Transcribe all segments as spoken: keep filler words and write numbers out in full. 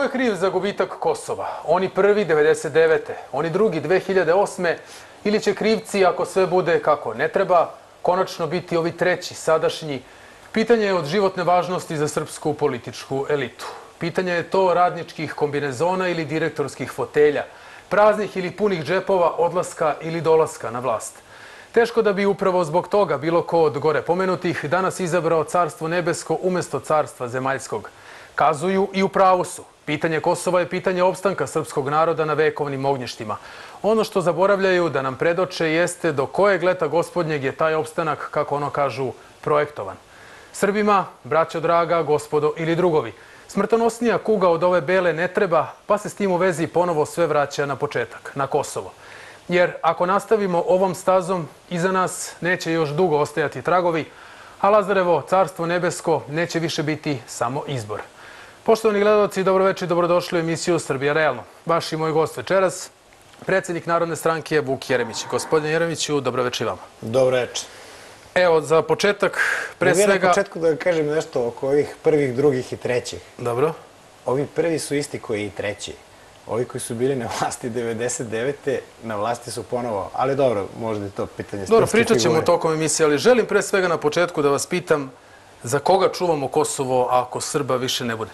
Ko je kriv za gubitak Kosova? Oni prvi devedeset devete. Oni drugi dve hiljade osme. Ili će krivci, ako sve bude kako ne treba, konačno biti ovi treći, sadašnji? Pitanje je od životne važnosti za srpsku političku elitu. Pitanje je to radničkih kombinezona ili direktorskih fotelja, praznih ili punih džepova, odlaska ili dolaska na vlast. Teško da bi upravo zbog toga bilo ko od gore pomenutih danas izabrao carstvo nebesko umjesto carstva zemaljskog. Kazuju i u pravu su. Pitanje Kosova je pitanje opstanka srpskog naroda na vekovnim ognjištima. Ono što zaboravljaju da nam predoče jeste do kojeg leta gospodnjeg je taj opstanak, kako ono kažu, projektovan. Srbima, braćo draga, gospodo ili drugovi, smrtonosnija kuga od ove bele ne treba, pa se s tim u vezi ponovo sve vraća na početak, na Kosovo. Jer ako nastavimo ovom stazom, iza nas neće još dugo ostajati tragovi, a Lazarevo, carstvo nebesko, neće više biti samo izbor. Poštovani gledalci, dobroveče i dobrodošli u emisiju Srbija realno. Vaš i moj gost večeras, predsjednik Narodne stranke Vuk Jeremić. Gospodine Jeremiću, dobroveče i vama. Dobroveče. Evo, za početak, pre svega... Na početku da kažem nešto oko ovih prvih, drugih i trećih. Dobro. Ovi prvi su isti koji i treći. Ovi koji su bili na vlasti devedeset devete na vlasti su ponovo, ali dobro, možda je to pitanje... Dobro, pričat ćemo tokom emisije, ali želim pre svega na početku da vas pitam za koga čuvamo Kosovo ako Srba više ne bude?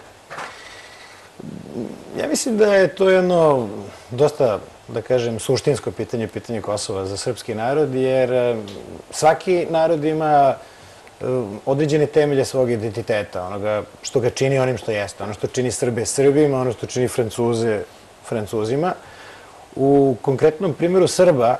Ja mislim da je to jedno dosta, da kažem, suštinsko pitanje, pitanje Kosova za srpski narod, jer svaki narod ima određene temelje svog identiteta, onoga što ga čini onim što jeste, ono što čini Srbe Srbima, ono što čini Francuze Francuzima. U konkretnom primjeru Srba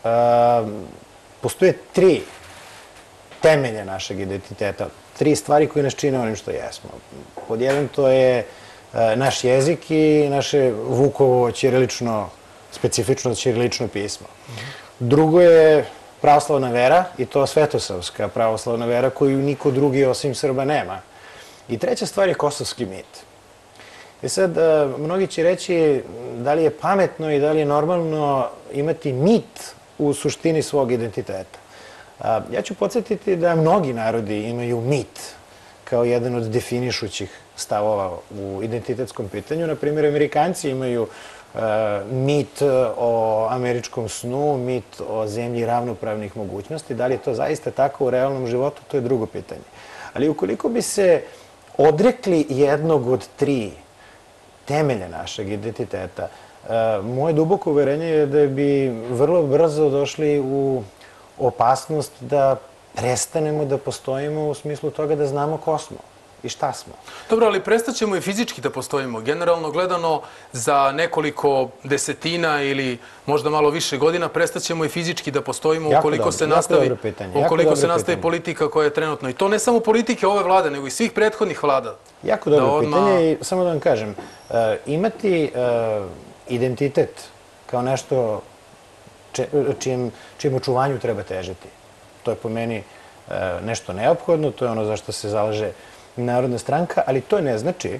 postoje tri temelje našeg identiteta, tri stvari koje nas čine onim što jesmo. Pod jedan to je naš jezik i naše Vukovo ćirilično, specifično ćirilično pismo. Drugo je pravoslavna vera i to svetosavska pravoslavna vera koju niko drugi osim Srba nema. I treća stvar je kosovski mit. I sad, mnogi će reći da li je pametno i da li je normalno imati mit u suštini svog identiteta. Ja ću podsjetiti da mnogi narodi imaju mit kao jedan od definišućih stavova u identitetskom pitanju. Naprimjer, Amerikanci imaju mit o američkom snu, mit o zemlji ravnopravnih mogućnosti. Da li je to zaista tako u realnom životu, to je drugo pitanje. Ali ukoliko bi se odrekli jednog od tri temelja našeg identiteta, moje duboko uverenje je da bi vrlo brzo došli u opasnost da prestanemo da postojimo u smislu toga da znamo ko smo i šta smo. Dobro, ali prestaćemo i fizički da postojimo. Generalno gledano za nekoliko desetina ili možda malo više godina prestaćemo i fizički da postojimo ukoliko se nastavi, ukoliko se nastavi politika koja je trenutno. I to ne samo politike ove vlade, nego i svih prethodnih vlada. Jako dobro pitanje i samo da vam kažem, imati identitet kao nešto čijem očuvanju treba težiti. To je po meni nešto neophodno, to je ono za što se zalaže Narodna stranka, ali to ne znači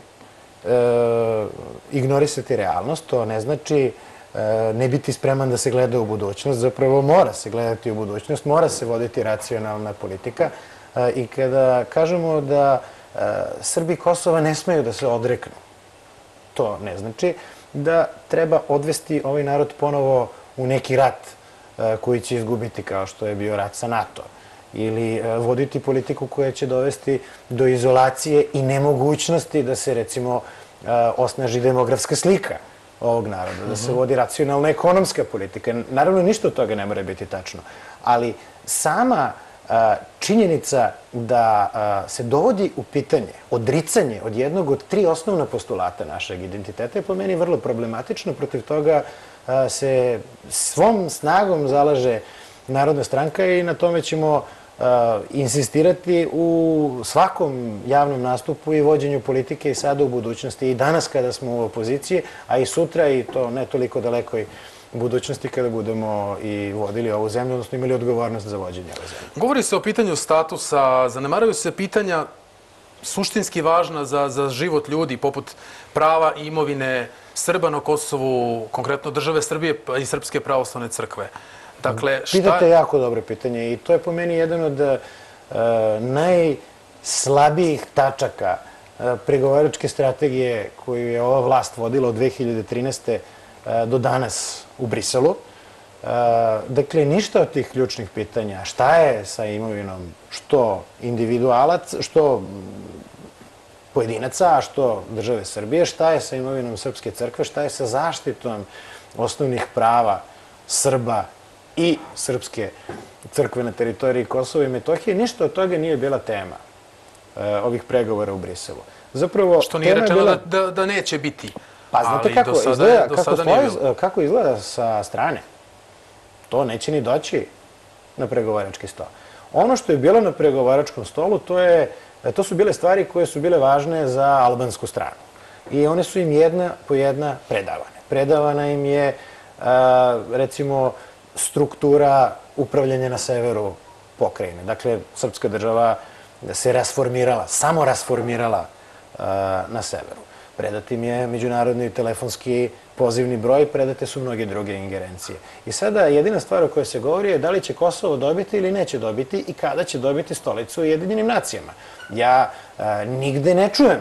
ignorisati realnost, to ne znači ne biti spreman da se gleda u budućnost, zapravo mora se gledati u budućnost, mora se voditi racionalna politika i kada kažemo da Srbi Kosova ne smeju da se odreknu, to ne znači da treba odvesti ovaj narod ponovo u neki rat koji će izgubiti kao što je bio rat sa NATO ili voditi politiku koja će dovesti do izolacije i nemogućnosti da se, recimo, osnaži demografska slika ovog naroda, da se vodi racionalna ekonomska politika. Naravno, ništa od toga ne mora biti tačno, ali sama činjenica da se dovodi u pitanje odricanje od jednog od tri osnovna postulata našeg identiteta je po meni vrlo problematično. Protiv toga se svom snagom zalaže Narodna stranka i na tome ćemo insistirati u svakom javnom nastupu i vođenju politike i sada u budućnosti i danas kada smo u opoziciji, a i sutra i to ne toliko dalekoj budućnosti kada budemo i vodili ovu zemlju, odnosno imali odgovornost za vođenje ove zemlje. Govori se o pitanju statusa, zanemaraju se pitanja suštinski važna za život ljudi, poput prava i imovine Srba na Kosovu, konkretno države Srbije i Srpske pravoslavne crkve. Pitate jako dobro pitanje i to je po meni jedan od najslabijih tačaka pregovaračke strategije koju je ova vlast vodila od dve hiljade trinaeste. do danas u Briselu. Dakle, ništa od tih ključnih pitanja. Šta je sa imovinom što individualac, što pojedinaca, a što države Srbije, šta je sa imovinom Srpske crkve, šta je sa zaštitom osnovnih prava Srba i Srpske crkve na teritoriji Kosova i Metohije. Ništa od toga nije bila tema ovih pregovora u Briselu. Zapravo, što nije rečeno da neće biti. Pa znate kako izgleda, kako izgleda sa strane? To neće ni doći na pregovarački stol. Ono što je bilo na pregovaračkom stolu, to su bile stvari koje su bile važne za albansku stranu. I one su im jedna po jedna predavane. Predavana im je, recimo, struktura upravljanja na severu pokrajine. Dakle, srpska država se rasformirala, samo rasformirala na severu. Predat im je međunarodni telefonski pozivni broj, predate su mnoge druge ingerencije. I sada jedina stvar o kojoj se govori je da li će Kosovo dobiti ili neće dobiti i kada će dobiti stolicu u Ujedinjenim nacijama. Ja nigde ne čujem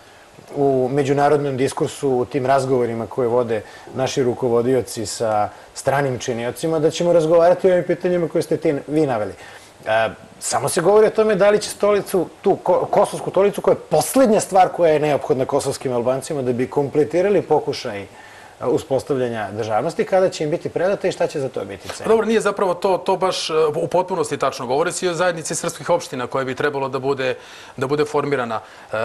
u međunarodnom diskursu, u tim razgovorima koje vode naši rukovodioci sa stranim činiocima, da ćemo razgovarati o ovim pitanjima koje ste vi naveli. Samo se govori o tome da li će stolicu, tu kosovsku stolicu, koja je poslednja stvar koja je neophodna kosovskim Albancima da bi kompletirali pokušaj uspostavljanja državnosti, kada će im biti predata i šta će za to biti cena. Dobro, nije zapravo to baš u potpunosti tačno. Govori se i o zajednici srpskih opština koja bi trebalo da bude formirana.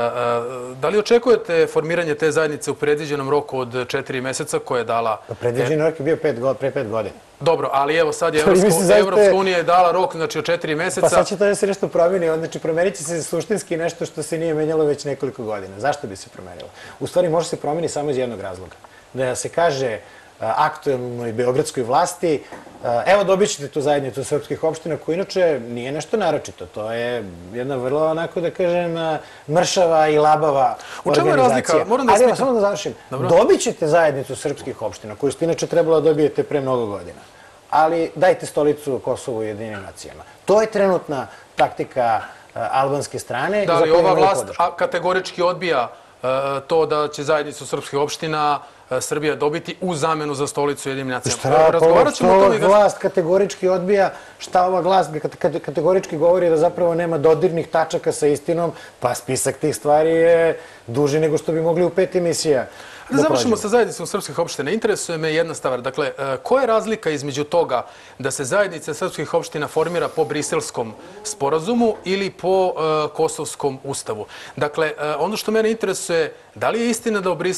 Da li očekujete formiranje te zajednice u predviđenom roku od četiri meseca koje je dala... Predviđeni rok je bio pre pet godina. Dobro, ali evo sad je Evropska unija je dala rok, znači od četiri meseca. Pa sad će to da se nešto promeni, znači promenit će se suštinski nešto što se nije menjalo već nekoliko godina. Zašto bi se promenilo? U stvari može se promeni samo iz jednog razloga. Da se kaže aktuelnoj beogradskoj vlasti, evo dobit ćete tu zajednicu srpskih opština, koja inače nije nešto naročito. To je jedna vrlo, onako da kažem, mršava i labava organizacija. U čemu je razlika? Moram da smitam. Ali evo, samo da završim. Dobit ćete zajednicu srpskih opština, koju ste inače trebalo da dobijete pre mnogo godina. Ali dajte stolicu Kosovu u Ujedinjenim nacijama. To je trenutna taktika albanske strane. Da li ova vlast kategorički odbija to da će zajednicu srpskih opština Srbija dobiti u zamenu za stolicu Ujedinjenim nacijama? Šta ova vlast kategorički odbija, šta ova vlast kategorički govori da zapravo nema dodirnih tačaka sa istinom, pa spisak tih stvari je duži nego što bi mogli u pet emisija. Da završimo sa zajednicom srpskih opština. Interesuje me jedna stvar. Dakle, koja je razlika između toga da se zajednica srpskih opština formira po Briselskom sporazumu ili po Kosovskom ustavu? Dakle, ono što mene interesuje, da li je istina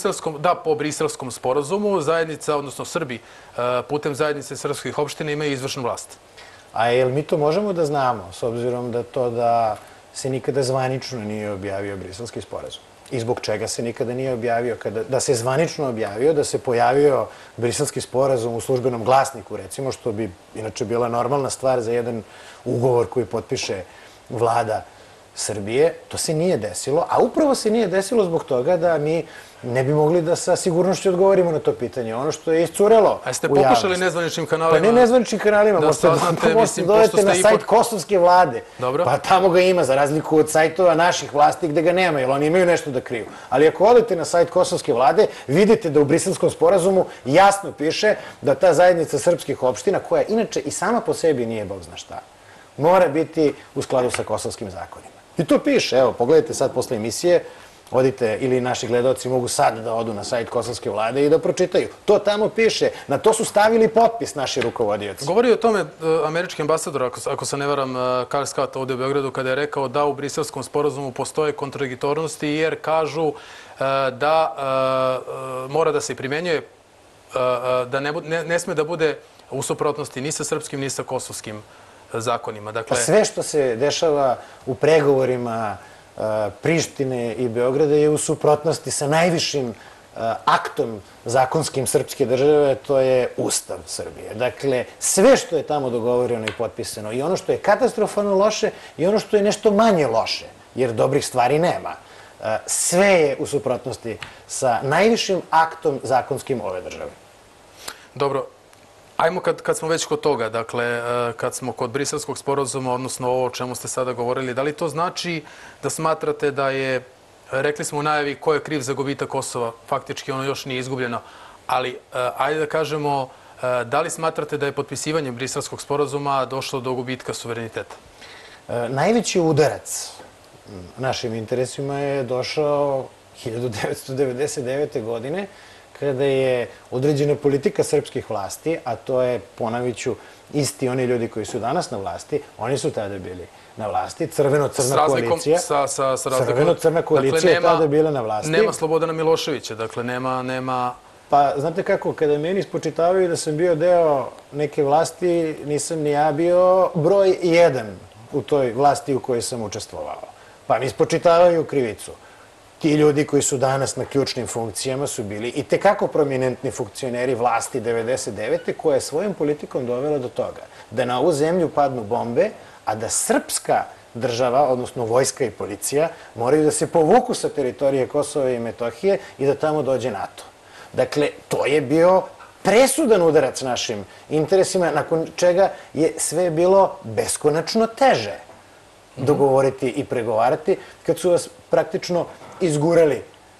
da po Briselskom sporazumu zajednica, odnosno Srbi, putem zajednice srpskih opština imaju izvršnu vlast? A jel mi to možemo da znamo, s obzirom da to da se nikada zvanično nije objavio Briselski sporazum? I zbog čega se nikada nije objavio? Da se zvanično objavio, da se pojavio Briselski sporazum u službenom glasniku, recimo, što bi inače bila normalna stvar za jedan ugovor koji potpiše vlada Srbije, to se nije desilo, a upravo se nije desilo zbog toga da mi ne bi mogli da sa sigurnošću odgovorimo na to pitanje. Ono što je iscurelo u javnosti. A ste pokušali nezvaničnim kanalima? Pa ne nezvaničnim kanalima, možete dodati na sajt kosovske vlade. Pa tamo ga ima, za razliku od sajtova naših vlasti gde ga nema, jer oni imaju nešto da kriju. Ali ako odete na sajt kosovske vlade, vidite da u Briselskom sporazumu jasno piše da ta zajednica srpskih opština, koja inače i sama po sebi nije bog zna šta, mora biti u skladu sa kosovskim zakonima. I to piše, evo, pogledajte sad posle emisije, odite, ili naši gledalci mogu sad da odu na sajt kosovske vlade i da pročitaju. To tamo piše, na to su stavili potpis naši rukovodioci. Govori o tome američki ambasador, ako se ne varam, Karl Scott ovde u Beogradu, kada je rekao da u Briselskom sporazumu postoje kontradiktornosti, jer kažu da mora da se primenjuje, da ne sme da bude u suprotnosti ni sa srpskim, ni sa kosovskim zakonima. Pa sve što se dešava u pregovorima Prištine i Beograda je u suprotnosti sa najvišim aktom zakonskim srpske države, to je Ustav Srbije. Dakle, sve što je tamo dogovoreno i potpisano, i ono što je katastrofalno loše i ono što je nešto manje loše, jer dobrih stvari nema, sve je u suprotnosti sa najvišim aktom zakonskim ove države. Dobro. Ajmo kad smo već kod toga, dakle, kad smo kod Briselskog sporazuma, odnosno ovo o čemu ste sada govorili, da li to znači da smatrate da je rekli smo u najavi ko je kriv za gubitak Kosova, faktički ono još nije izgubljeno, ali ajde da kažemo, da li smatrate da je potpisivanjem Briselskog sporazuma došlo do gubitka suvereniteta? Najveći udarac našim interesima je došao hiljadu devetsto devedeset devete. godine, kada je određena politika srpskih vlasti, a to je, ponavit isti oni ljudi koji su danas na vlasti, oni su tada bili na vlasti, crveno-crna koalicija. Crveno-crna koalicija je tada bila na vlasti. Nema Slobodana Miloševića, dakle nema... Pa, znate kako, kada meni ispočitavaju da sam bio deo neke vlasti, nisam ni ja bio broj jedan u toj vlasti u kojoj sam učestvovao. Pa mi ispočitavaju krivicu. Ti ljudi koji su danas na ključnim funkcijama su bili i tekako prominentni funkcioneri vlasti devedeset devete. koja je svojom politikom dovela do toga da na ovu zemlju padnu bombe, a da srpska država, odnosno vojska i policija, moraju da se povuku sa teritorije Kosova i Metohije i da tamo dođe NATO. Dakle, to je bio presudan udarac našim interesima, nakon čega je sve bilo beskonačno teže dogovoriti i pregovarati, kad su vas praktično izgurali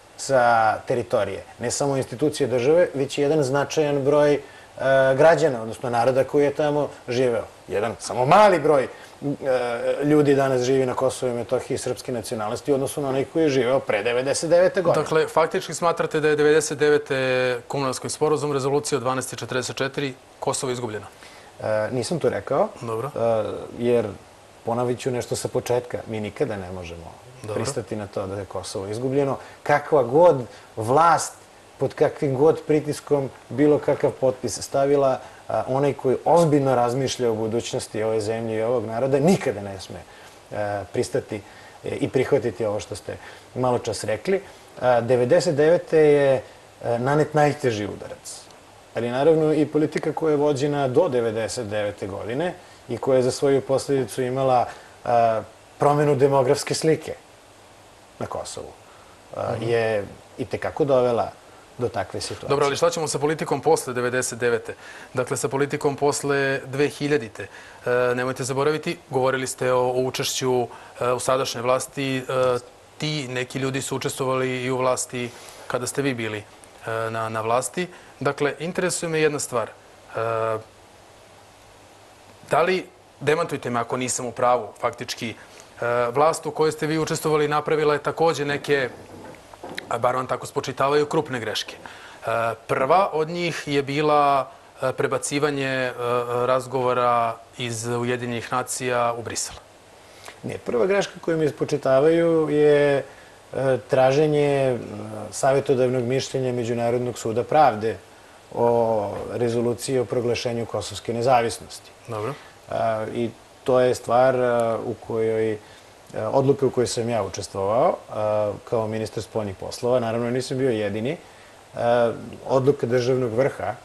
sa teritorije. Ne samo institucije države, već i jedan značajan broj građana, odnosno naroda koji je tamo živeo. Jedan samo mali broj ljudi danas živi na Kosovu i Metohiji srpske nacionalnosti, odnosno na onaj koji je živeo pre devedeset devete. godine. Dakle, faktički smatrate da je devedeset devete. Komunalski sporazum, rezolucija od dvanaest četrdeset četiri, Kosovo izgubljeno? Nisam to rekao, Dobro. jer ponavit ću nešto sa početka. Mi nikada ne možemo pristati na to da je Kosovo izgubljeno. Kakva god vlast, pod kakvim god pritiskom bilo kakav potpis stavila, onaj koji ozbiljno razmišlja o budućnosti ove zemlje i ovog naroda nikada ne sme pristati i prihvatiti ovo što ste malo čas rekli. devedeset devete. je nanet najteži udarac. Ali naravno i politika koja je vođena do devedeset devete. godine i koja je za svoju posljedicu imala promenu demografske slike na Kosovu je i tekako dovela do takve situacije. Dobro, ali šta ćemo sa politikom posle devedeset devete. Dakle, sa politikom posle dve hiljadite. Nemojte zaboraviti, govorili ste o učešću u sadašnje vlasti. Ti neki ljudi su učestvovali i u vlasti kada ste vi bili na vlasti. Dakle, interesuje me jedna stvar. Da li, demantujte me ako nisam u pravu, faktički, vlast u kojoj ste vi učestvovali napravila je takođe neke, bar vam tako spočitavaju, krupne greške. Prva od njih je bila prebacivanje razgovora iz Ujedinjenih nacija u Brisel. Ne, prva greška koju mi spočitavaju je traženje savjetodavnog mišljenja Međunarodnog suda pravde o rezoluciji o proglašenju kosovske nezavisnosti. Dobro. I to je stvar u kojoj, odluka u kojoj sam ja učestvovao kao ministar spoljnih poslova. Naravno, nisam bio jedini. Odluka državnog vrha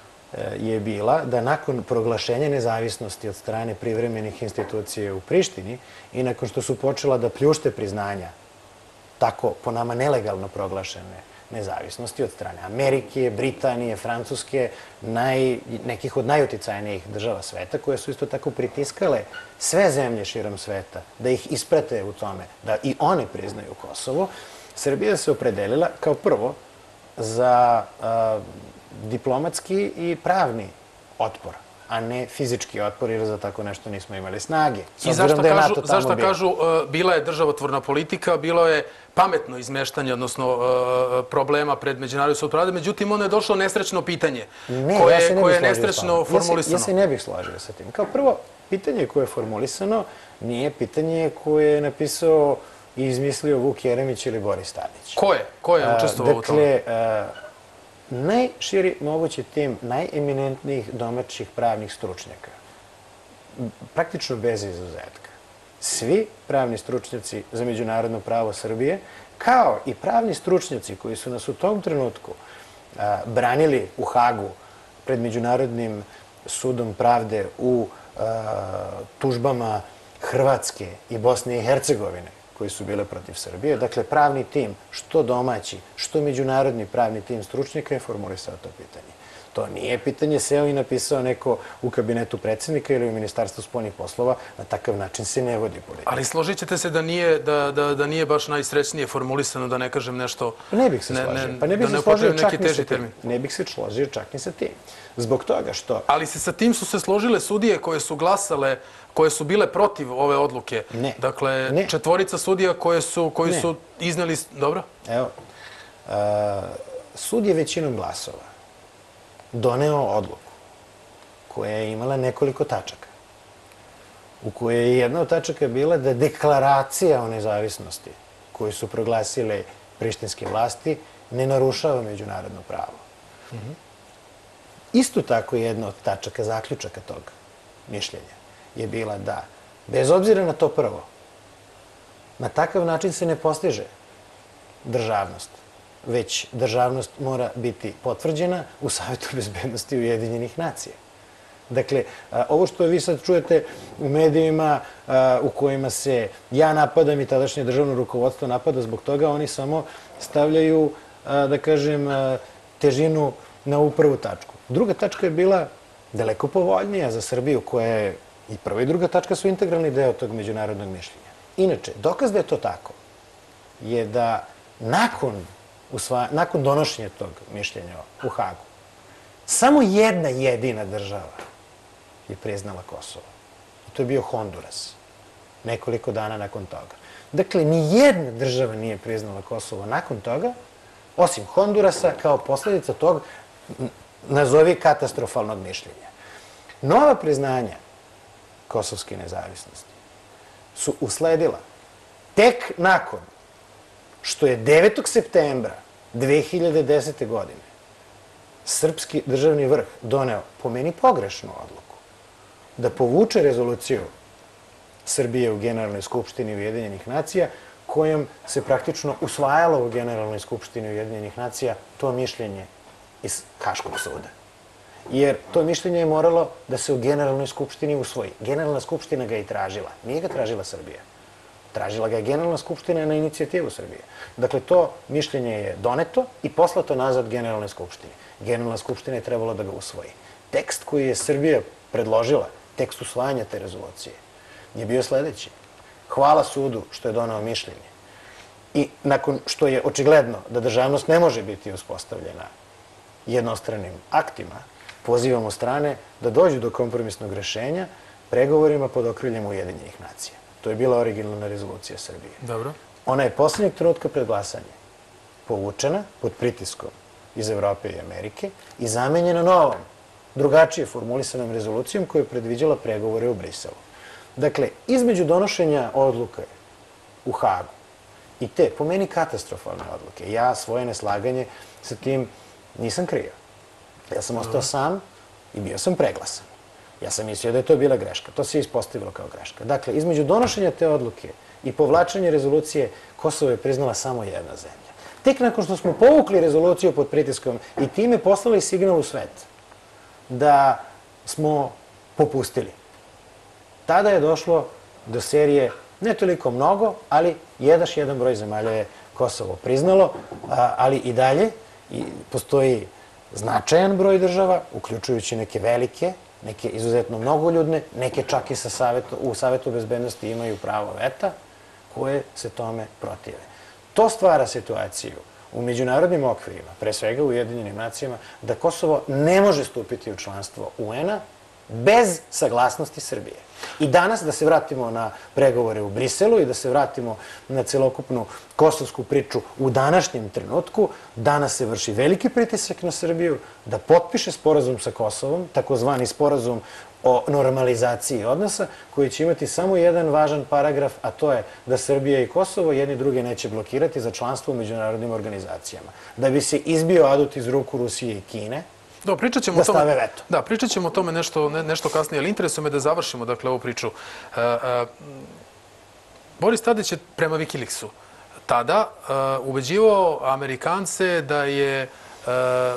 je bila da nakon proglašenja nezavisnosti od strane privremenih institucija u Prištini i nakon što su počela da pljušte priznanja tako po nama nelegalno proglašene nezavisnosti od strane Amerike, Britanije, Francuske, nekih od najuticajnijih država sveta, koje su isto tako pritiskale sve zemlje širom sveta da ih isprate u tome, da i one priznaju Kosovo, Srbija se opredelila kao prvo za diplomatski i pravni otpor, a ne fizički otpor, jer za tako nešto nismo imali snage. I zašto kažu, bila je državotvorna politika, bilo je pametno izmeštanje, odnosno problema pred Međunarodnim sudom pravde, međutim, ono je došlo nesrećno pitanje koje je nesrećno formulisano. Ja se ne bih složio sa tim. Kao prvo, pitanje koje je formulisano nije pitanje koje je napisao i izmislio Vuk Jeremić ili Boris Tadić. Ko je? Ko je učestvovao u tome? Dakle, najširi mogući tim najeminentnijih domaćih pravnih stručnjaka, praktično bez izuzetka. Svi pravni stručnjaci za međunarodno pravo Srbije, kao i pravni stručnjaci koji su nas u tom trenutku branili u Hagu pred Međunarodnim sudom pravde u tužbama Hrvatske i Bosne i Hercegovine, koji su bile protiv Srbije. Dakle, pravni tim, što domaći, što međunarodni pravni tim stručnjaka je formulisao to pitanje. To nije pitanje seo i napisao neko u kabinetu predsjednika ili u Ministarstvu spoljnih poslova. Na takav način se ne vodi politika. Ali složit ćete se da nije, da, da, da nije baš najsrećnije formulisano, da ne kažem nešto... Ne bih se složio. Pa ne bih se složio čak ni sa tim. Ne bih se složio čak ni sa tim. Zbog toga što... Ali se sa tim su se složile sudije koje su glasale, koje su bile protiv ove odluke. Ne. Dakle, ne. četvorica sudija koje su, koji ne. su izneli... Dobro? Evo, uh, sud je većinom glasova doneo odluku koja je imala nekoliko tačaka, u kojoj je jedna od tačaka bila da deklaracija o nezavisnosti koju su proglasile prištinske vlasti ne narušava međunarodno pravo. Mm-hmm. Isto tako jedna od tačaka, zaključaka tog mišljenja je bila da, bez obzira na to prvo, na takav način se ne postiže državnost, već državnost mora biti potvrđena u Savetu bezbednosti Ujedinjenih nacija. Dakle, ovo što vi sad čujete u medijima u kojima se ja napadam i tadašnje državno rukovodstvo napada zbog toga, oni samo stavljaju, da kažem, težinu na ovu prvu tačku. Druga tačka je bila daleko povoljnija za Srbiju, koja je i prva i druga tačka su integralni deo tog međunarodnog mišljenja. Inače, dokaz da je to tako je da nakon Usva... nakon donošenja tog mišljenja u Hagu, samo jedna jedina država je priznala Kosovo. I to je bio Honduras. Nekoliko dana nakon toga. Dakle, ni jedna država nije priznala Kosovo nakon toga, osim Hondurasa, kao posljedica tog, nazovi, katastrofalnog mišljenja. Nova priznanja kosovske nezavisnosti su usledila tek nakon što je devetog septembra dve hiljade desete. godine srpski državni vrh doneo, po meni, pogrešnu odluku da povuče rezoluciju Srbije u Generalnoj skupštini Ujedinjenih nacija, kojom se praktično usvajalo u Generalnoj skupštini Ujedinjenih nacija to mišljenje iz Haškog suda. Jer to mišljenje je moralo da se u Generalnoj skupštini usvoji. Generalna skupština ga je i tražila. Nije ga tražila Srbija. Tražila ga je Generalna skupština na inicijativu Srbije. Dakle, to mišljenje je doneto i poslato nazad Generalnoj skupštini. Generalna skupština je trebalo da ga usvoji. Tekst koji je Srbija predložila, tekst usvajanja te rezolucije, je bio sledeći. Hvala sudu što je donao mišljenje. I nakon što je očigledno da državnost ne može biti uspostavljena jednostranim aktima, pozivamo strane da dođu do kompromisnog rešenja pregovorima pod okriljem Ujedinjenih nacija. To je bila originalna rezolucija Srbije. Dobro. Ona je posljednjeg trenutka pred glasanje povučena pod pritiskom iz Evrope i Amerike i zamenjena novom, drugačije formulisanom rezolucijom koja je predviđala pregovore u Briselu. Dakle, između donošenja odluke u Hagu i te, po meni, katastrofalne odluke, ja svoje neslaganje sa tim nisam krio. Ja sam ostao sam i bio sam preglasan. Ja sam mislio da je to bila greška. To se ispostavilo kao greška. Dakle, između donošenja te odluke i povlačenja rezolucije, Kosovo je priznala samo jedna zemlja. Tek nakon što smo povukli rezoluciju pod pritiskom i time poslali signal u svet da smo popustili, tada je došlo do serije ne toliko mnogo, ali jedaš jedan broj zemalja je Kosovo priznalo, ali i dalje postoji značajan broj država, uključujući neke velike, neke izuzetno mnogoljudne, neke čak i u Savetu bezbednosti imaju pravo veta, koje se tome protive. To stvara situaciju u međunarodnim okvirima, pre svega u Ujedinjenim nacijama, da Kosovo ne može stupiti u članstvo U N-a bez saglasnosti Srbije. I danas, da se vratimo na pregovore u Briselu i da se vratimo na celokupnu kosovsku priču u današnjem trenutku, danas se vrši veliki pritisak na Srbiju da potpiše sporazum sa Kosovom, takozvani sporazum o normalizaciji odnosa, koji će imati samo jedan važan paragraf, a to je da Srbija i Kosovo jedni druge neće blokirati za članstvo u međunarodnim organizacijama. Da bi se izbio adut iz ruku Rusije i Kine, Da, pričat ćemo o tome, da, pričat ćemo o tome nešto, ne, nešto kasnije, ali interesuje me da završimo dakle, ovu priču. Uh, uh, Boris Tadić je prema Wikileaksu tada uh, ubeđivao Amerikance da je uh,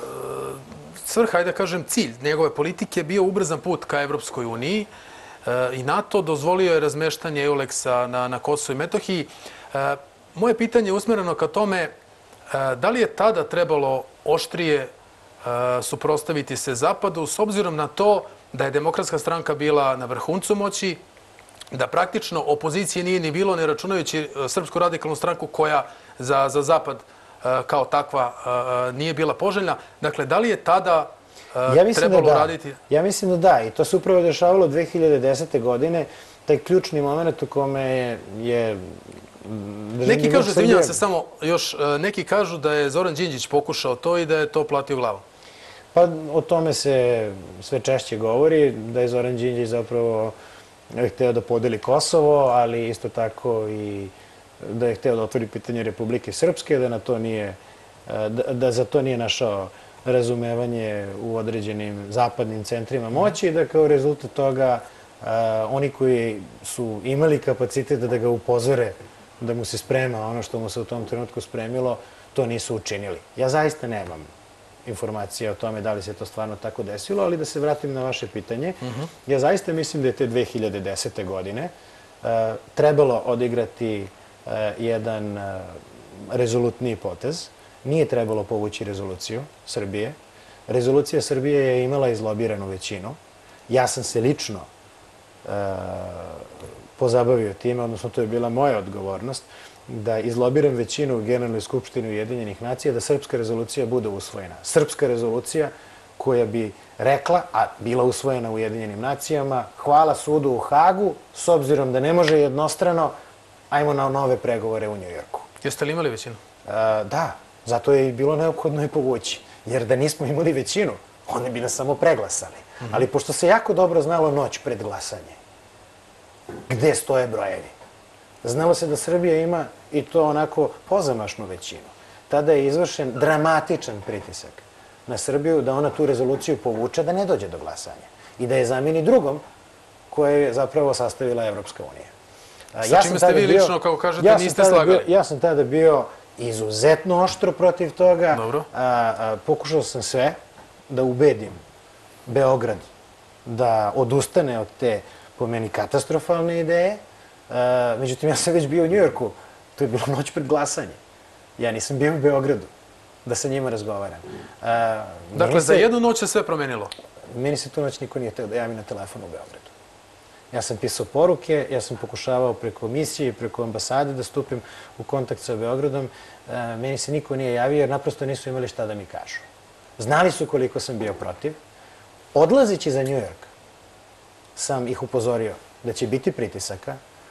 svrha, ajde da kažem, cilj njegove politike bio ubrzan put ka Evropskoj uniji uh, i NATO dozvolio je razmeštanje EULEX-a na, na Kosovo i Metohiji. Uh, moje pitanje je usmjereno ka tome uh, da li je tada trebalo oštrije suprotstaviti se Zapadu, s obzirom na to da je Demokratska stranka bila na vrhuncu moći, da praktično opozicije nije ni bilo, ne računajući Srpsku radikalnu stranku koja za, za Zapad kao takva nije bila poželjna. Dakle, da li je tada ja trebalo da da. raditi? Ja mislim da da. I to se upravo dešavalo dve hiljade desete. godine. Taj ključni moment u kome je... je neki kažu, izvinjavam se samo još, neki kažu da je Zoran Đinđić pokušao to i da je to platio glavom. Pa o tome se sve češće govori, da je Zoran Đinđić zapravo hteo da podeli Kosovo, ali isto tako i da je hteo da otvori pitanje Republike Srpske, da, na to nije, da, da za to nije našao razumevanje u određenim zapadnim centrima moći i da kao rezultat toga oni koji su imali kapacitet da ga upozore da mu se sprema ono što mu se u tom trenutku spremilo, to nisu učinili. Ja zaista nemam informacije o tome da li se to stvarno tako desilo, ali da se vratim na vaše pitanje. Ja zaista mislim da je te dve hiljade desete. godine trebalo odigrati jedan rezolutniji potez. Nije trebalo povući rezoluciju Srbije. Rezolucija Srbije je imala izlobiranu većinu. Ja sam se lično pozabavio time, odnosno to je bila moja odgovornost, da izlobiram većinu u Generalnoj skupštini Ujedinjenih nacija da srpska rezolucija bude usvojena. Srpska rezolucija koja bi rekla, a bila usvojena u Ujedinjenim nacijama, hvala sudu u Hagu, s obzirom da ne može jednostrano, ajmo na nove pregovore u Njujorku. Jeste li imali većinu? Da, zato je i bilo neophodno i povući. Jer da nismo imali većinu, oni bi nas samo preglasali. Ali pošto se jako dobro znalo noć pred glasanje, gde stoje brojevi, znalo se da Srbija ima i to onako pozamašnu većinu. Tada je izvršen dramatičan pritisak na Srbiju da ona tu rezoluciju povuče, da ne dođe do glasanja i da je zameni drugom koje je zapravo sastavila Evropska unija. Sa čime ste vi lično, kao kažete, niste slagali? Ja sam tada bio izuzetno oštro protiv toga. Dobro. Pokušao sam sve da ubedim Beograd da odustane od te, po meni, katastrofalne ideje. Međutim, ja sam već bio u Njujorku. To je bilo noć pred glasanje. Ja nisam bio u Beogradu da sa njima razgovaram. Dakle, za jednu noć se sve promenilo? Meni se tu noć niko nije teo da javi na telefon u Beogradu. Ja sam pisao poruke, ja sam pokušavao preko misije i preko ambasade da stupim u kontakt sa Beogradom. Meni se niko nije javio jer naprosto nisu imali šta da mi kažu. Znali su koliko sam bio protiv. Odlazeći za Njujork sam ih upozorio da će biti pritisaka,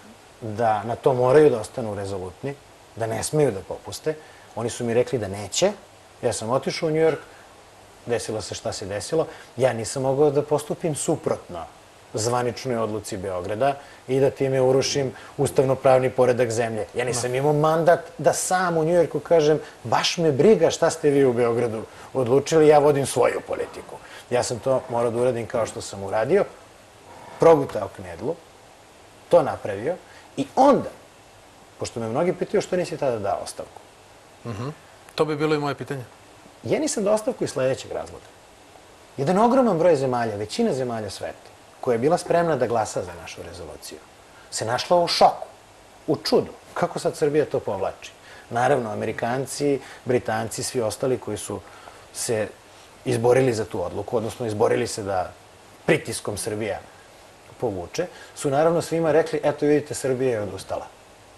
da na to moraju da ostanu rezolutni, da ne smeju da popuste. Oni su mi rekli da neće. Ja sam otišao u Njujork, desilo se šta se desilo. Ja nisam mogao da postupim suprotno zvaničnoj odluci Beograda i da time urušim ustavno-pravni poredak zemlje. Ja nisam imao mandat da sam u Njujorku kažem baš me briga šta ste vi u Beogradu odlučili, ja vodim svoju politiku. Ja sam to morao da uradim kao što sam uradio, progutao knedlu, to napravio i onda, pošto me mnogi pitaju što nisi tada dao ostavku. To bi bilo i moje pitanje. Ja nisam dao ostavku iz sledećeg razloga. Jedan ogroman broj zemalja, većina zemalja sveta, koja je bila spremna da glasa za našu rezoluciju, se našla u šoku, u čudu. Kako sad Srbija to povlači? Naravno, Amerikanci, Britanci, svi ostali koji su se izborili za tu odluku, odnosno izborili se da pritiskom Srbija povuče, su naravno svima rekli, eto vidite, Srbija je odustala.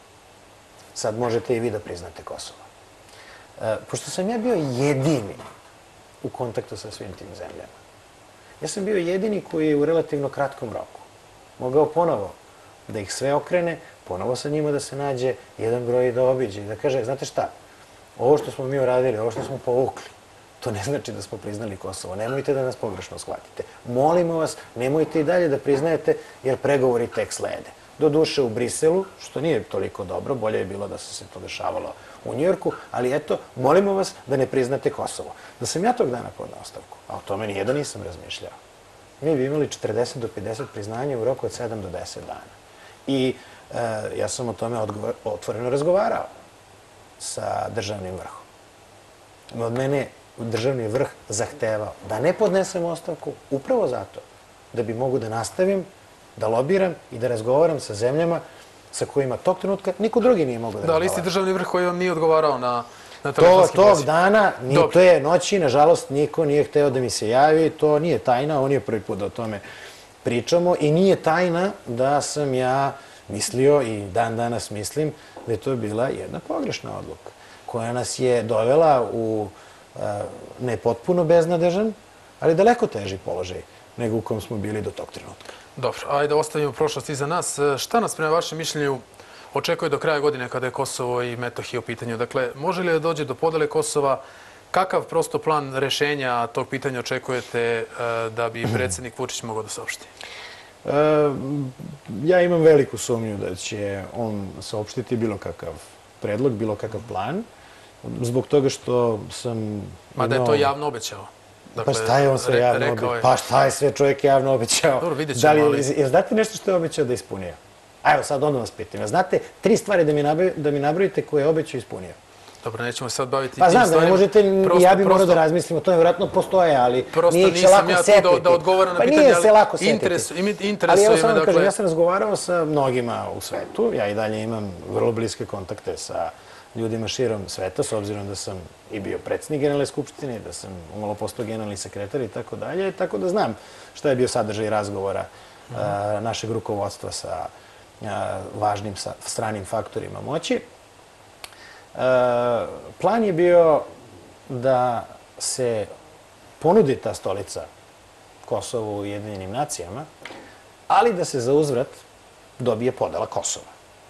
Sad možete i vi da priznate Kosovo. Pošto sam ja bio jedini u kontaktu sa svim tim zemljama, ja sam bio jedini koji je u relativno kratkom roku mogao ponovo da ih sve okrene, ponovo sa njima da se nađe, jedan broj da obiđe i da kaže, znate šta, ovo što smo mi uradili, ovo što smo povukli, to ne znači da smo priznali Kosovo. Nemojte da nas pogrešno shvatite. Molimo vas, nemojte i dalje da priznajete, jer pregovori tek slede. Doduše u Briselu, što nije toliko dobro, bolje je bilo da se to dešavalo u Njujorku, ali eto, molimo vas da ne priznate Kosovo. Da sam ja tog dana podao ostavku, a o tome nijedan nisam razmišljao. Mi bi imali četrdeset do pedeset priznanja u roku od sedam do deset dana. I ja sam o tome otvoreno razgovarao sa državnim vrhom. Od mene državni vrh zahtevao da ne podnesem ostavku upravo zato da bi mogu da nastavim, da lobiram i da razgovaram sa zemljama sa kojima tog trenutka niko drugi nije mogo da razgovara. Da, ali isti državni vrh koji vam nije odgovarao na na To, telefonski tog poziv. dana, ni Dobro. te noći, nažalost, niko nije hteo da mi se javi. To nije tajna, on je prvi put da o tome pričamo. I nije tajna da sam ja mislio i dan danas mislim da je to bila jedna pogrešna odluka koja nas je dovela u a, ne potpuno beznadežan, ali daleko teži položaj nego u kom smo bili do tog trenutka. Dobro, ajde ostavimo prošlost iza nas. Šta nas prema vašem mišljenju očekuje do kraja godine kada je Kosovo i Metohija u pitanju? Dakle, može li da dođe do podele Kosova? Kakav prosto plan rešenja tog pitanja očekujete e, da bi predsjednik Vučić mogao da saopšti? E, ja imam veliku sumnju da će on saopštiti bilo kakav predlog, bilo kakav plan, zbog toga što sam... Mada je imao- to javno obećao. Pa šta je on sve re- javno rekao obećao? je- Pa šta je sve čovjek javno obećao? Dobro, vidjet Da ćemo, li, ali- jel znate nešto što je obećao da je ispunio? A evo sad onda vas pitam. Jel znate tri stvari da mi, nabroj, da mi nabrojite koje je obećao i ispunio? Dobro, nećemo se sad baviti Pa tim znam da ne stvarima. možete, Prosto- ja bi morao prosto- da razmislim o tome, vjerojatno postoje, ali Prosto nije ih se nisam lako ja tu setiti. da- da odgovaram na pa pitanje, nije ali se lako setiti. interesu- im- Ali interesuje evo me, samo da kažem, dakle- ja sam razgovarao sa mnogima u svetu, ja i dalje imam vrlo bliske kontakte sa ljudima širom sveta, s obzirom da sam i bio predsjednik Generalne skupštine, da sam umalo postao generalni sekretar i tako dalje, tako da znam šta je bio sadržaj razgovora a, našeg rukovodstva sa a, važnim sa, stranim faktorima moći. E, plan je bio da se ponudi ta stolica Kosovo u Ujedinjenim nacijama, ali da se za uzvrat dobije podela Kosova.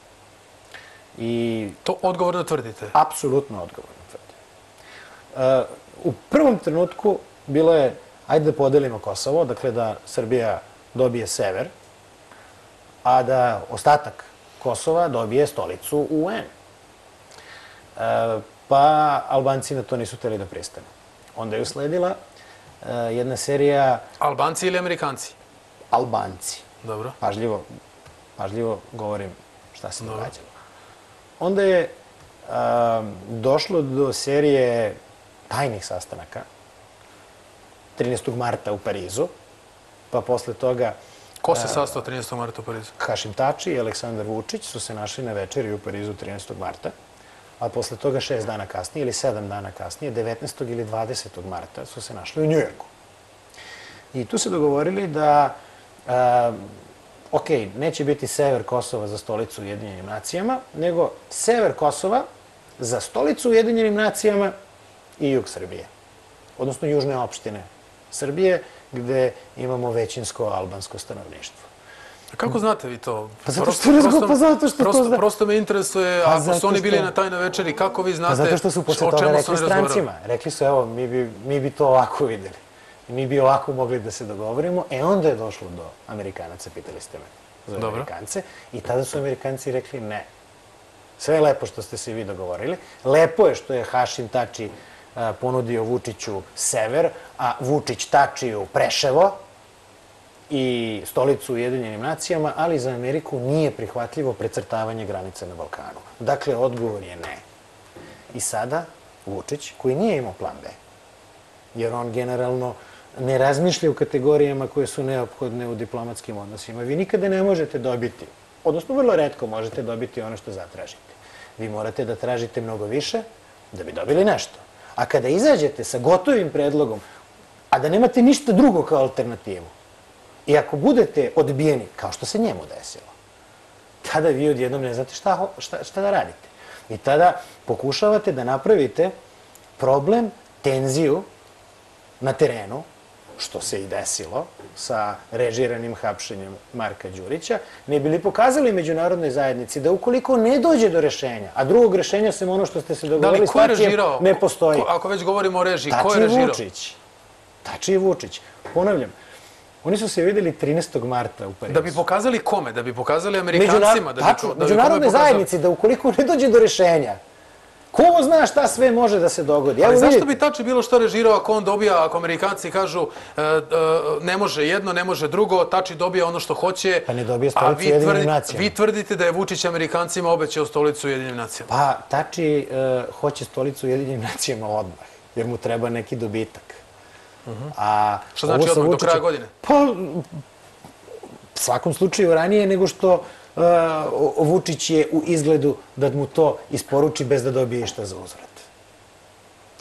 I To odgovorno tvrdite. apsolutno odgovorno tvrdim. E, u prvom trenutku bilo je, ajde da podelimo Kosovo, dakle da Srbija dobije sever, a da ostatak Kosova dobije stolicu u U N. E, pa Albanci na to nisu hteli da pristanu. Onda je usledila e, jedna serija Albanci ili Amerikanci? Albanci. Dobro. Pažljivo, pažljivo govorim šta se događalo. Onda je a, došlo do serije tajnih sastanaka trinaestog marta u Parizu, pa posle toga Ko se sastao trinaestog marta u Parizu? Hašim Tači i Aleksandar Vučić su se našli na večeri u Parizu trinaestog marta, a posle toga šest dana kasnije ili sedam dana kasnije, devetnaestog ili dvadesetog marta, su se našli u Njujorku. I tu se dogovorili da, a, ok, neće biti sever Kosova za stolicu u Ujedinjenim nacijama, nego sever Kosova za stolicu u Ujedinjenim nacijama i jug Srbije. Odnosno južne opštine Srbije, gde imamo većinsko albansko stanovništvo. A kako znate vi to? Pa zato Prosto- što razgo- prosto- pa zato što to prosto, zna- prosto me interesuje, Pa ako zato su oni bili što- na tajnoj večeri, kako vi znate Pa zato što su posle o toga čemu su rekli oni razgovarali? strancima. Rekli su, evo, mi bi, mi bi to ovako videli. Mi bi ovako mogli da se dogovorimo. E onda je došlo do Amerikanaca, pitali ste me za Dobro. Amerikance. I tada su Amerikanci rekli ne. Sve je lepo što ste se vi dogovorili. Lepo je što je Hašim Tači a, ponudio Vučiću sever, a Vučić Tačiju Preševo i stolicu u Ujedinjenim nacijama, ali za Ameriku nije prihvatljivo precrtavanje granice na Balkanu. Dakle, odgovor je ne. I sada Vučić, koji nije imao plan B, jer on generalno ne razmišlja u kategorijama koje su neophodne u diplomatskim odnosima. Vi nikada ne možete dobiti, odnosno vrlo retko možete dobiti ono što zatražite. Vi morate da tražite mnogo više da bi dobili nešto. A kada izađete sa gotovim predlogom, a da nemate ništa drugo kao alternativu, i ako budete odbijeni, kao što se njemu desilo, tada vi odjednom ne znate šta, ho- šta, šta da radite. I tada pokušavate da napravite problem, tenziju na terenu, što se i desilo sa režiranim hapšenjem Marka Đurića, ne bi li pokazali međunarodnoj zajednici da ukoliko ne dođe do rešenja, a drugog rešenja sem ono što ste se Da li, dogovorili s ko je Tačijem, režirao? ne postoji. Ko- ako već govorimo o režiji, ko Tači je i režirao? Vučić. Tači i Vučić. Ponavljam, oni su se videli trinaestog marta u Parizu. Da bi pokazali kome? Da bi pokazali Amerikancima? Da bi, Tačno, da bi međunarodnoj kome pokazali- zajednici, da ukoliko ne dođe do rešenja, ko zna šta sve može da se dogodi? Ali Evo zašto vidite. bi Tači bilo što režirao ako on dobija, ako Amerikanci kažu e, e, ne može jedno, ne može drugo, Tači dobija ono što hoće, Pa ne dobije a stolicu vi, Ujedinjenim tvrdite, nacijama. vi tvrdite da je Vučić Amerikancima obećao stolicu u Ujedinjenim nacijama. Pa Tači e, hoće stolicu u Ujedinjenim nacijama odmah, jer mu treba neki dobitak. A Što znači ovo sa odmah do Vučićem- kraja godine? Pa, u svakom slučaju ranije nego što e, Vučić je u izgledu da mu to isporuči bez da dobije išta za uzvrat.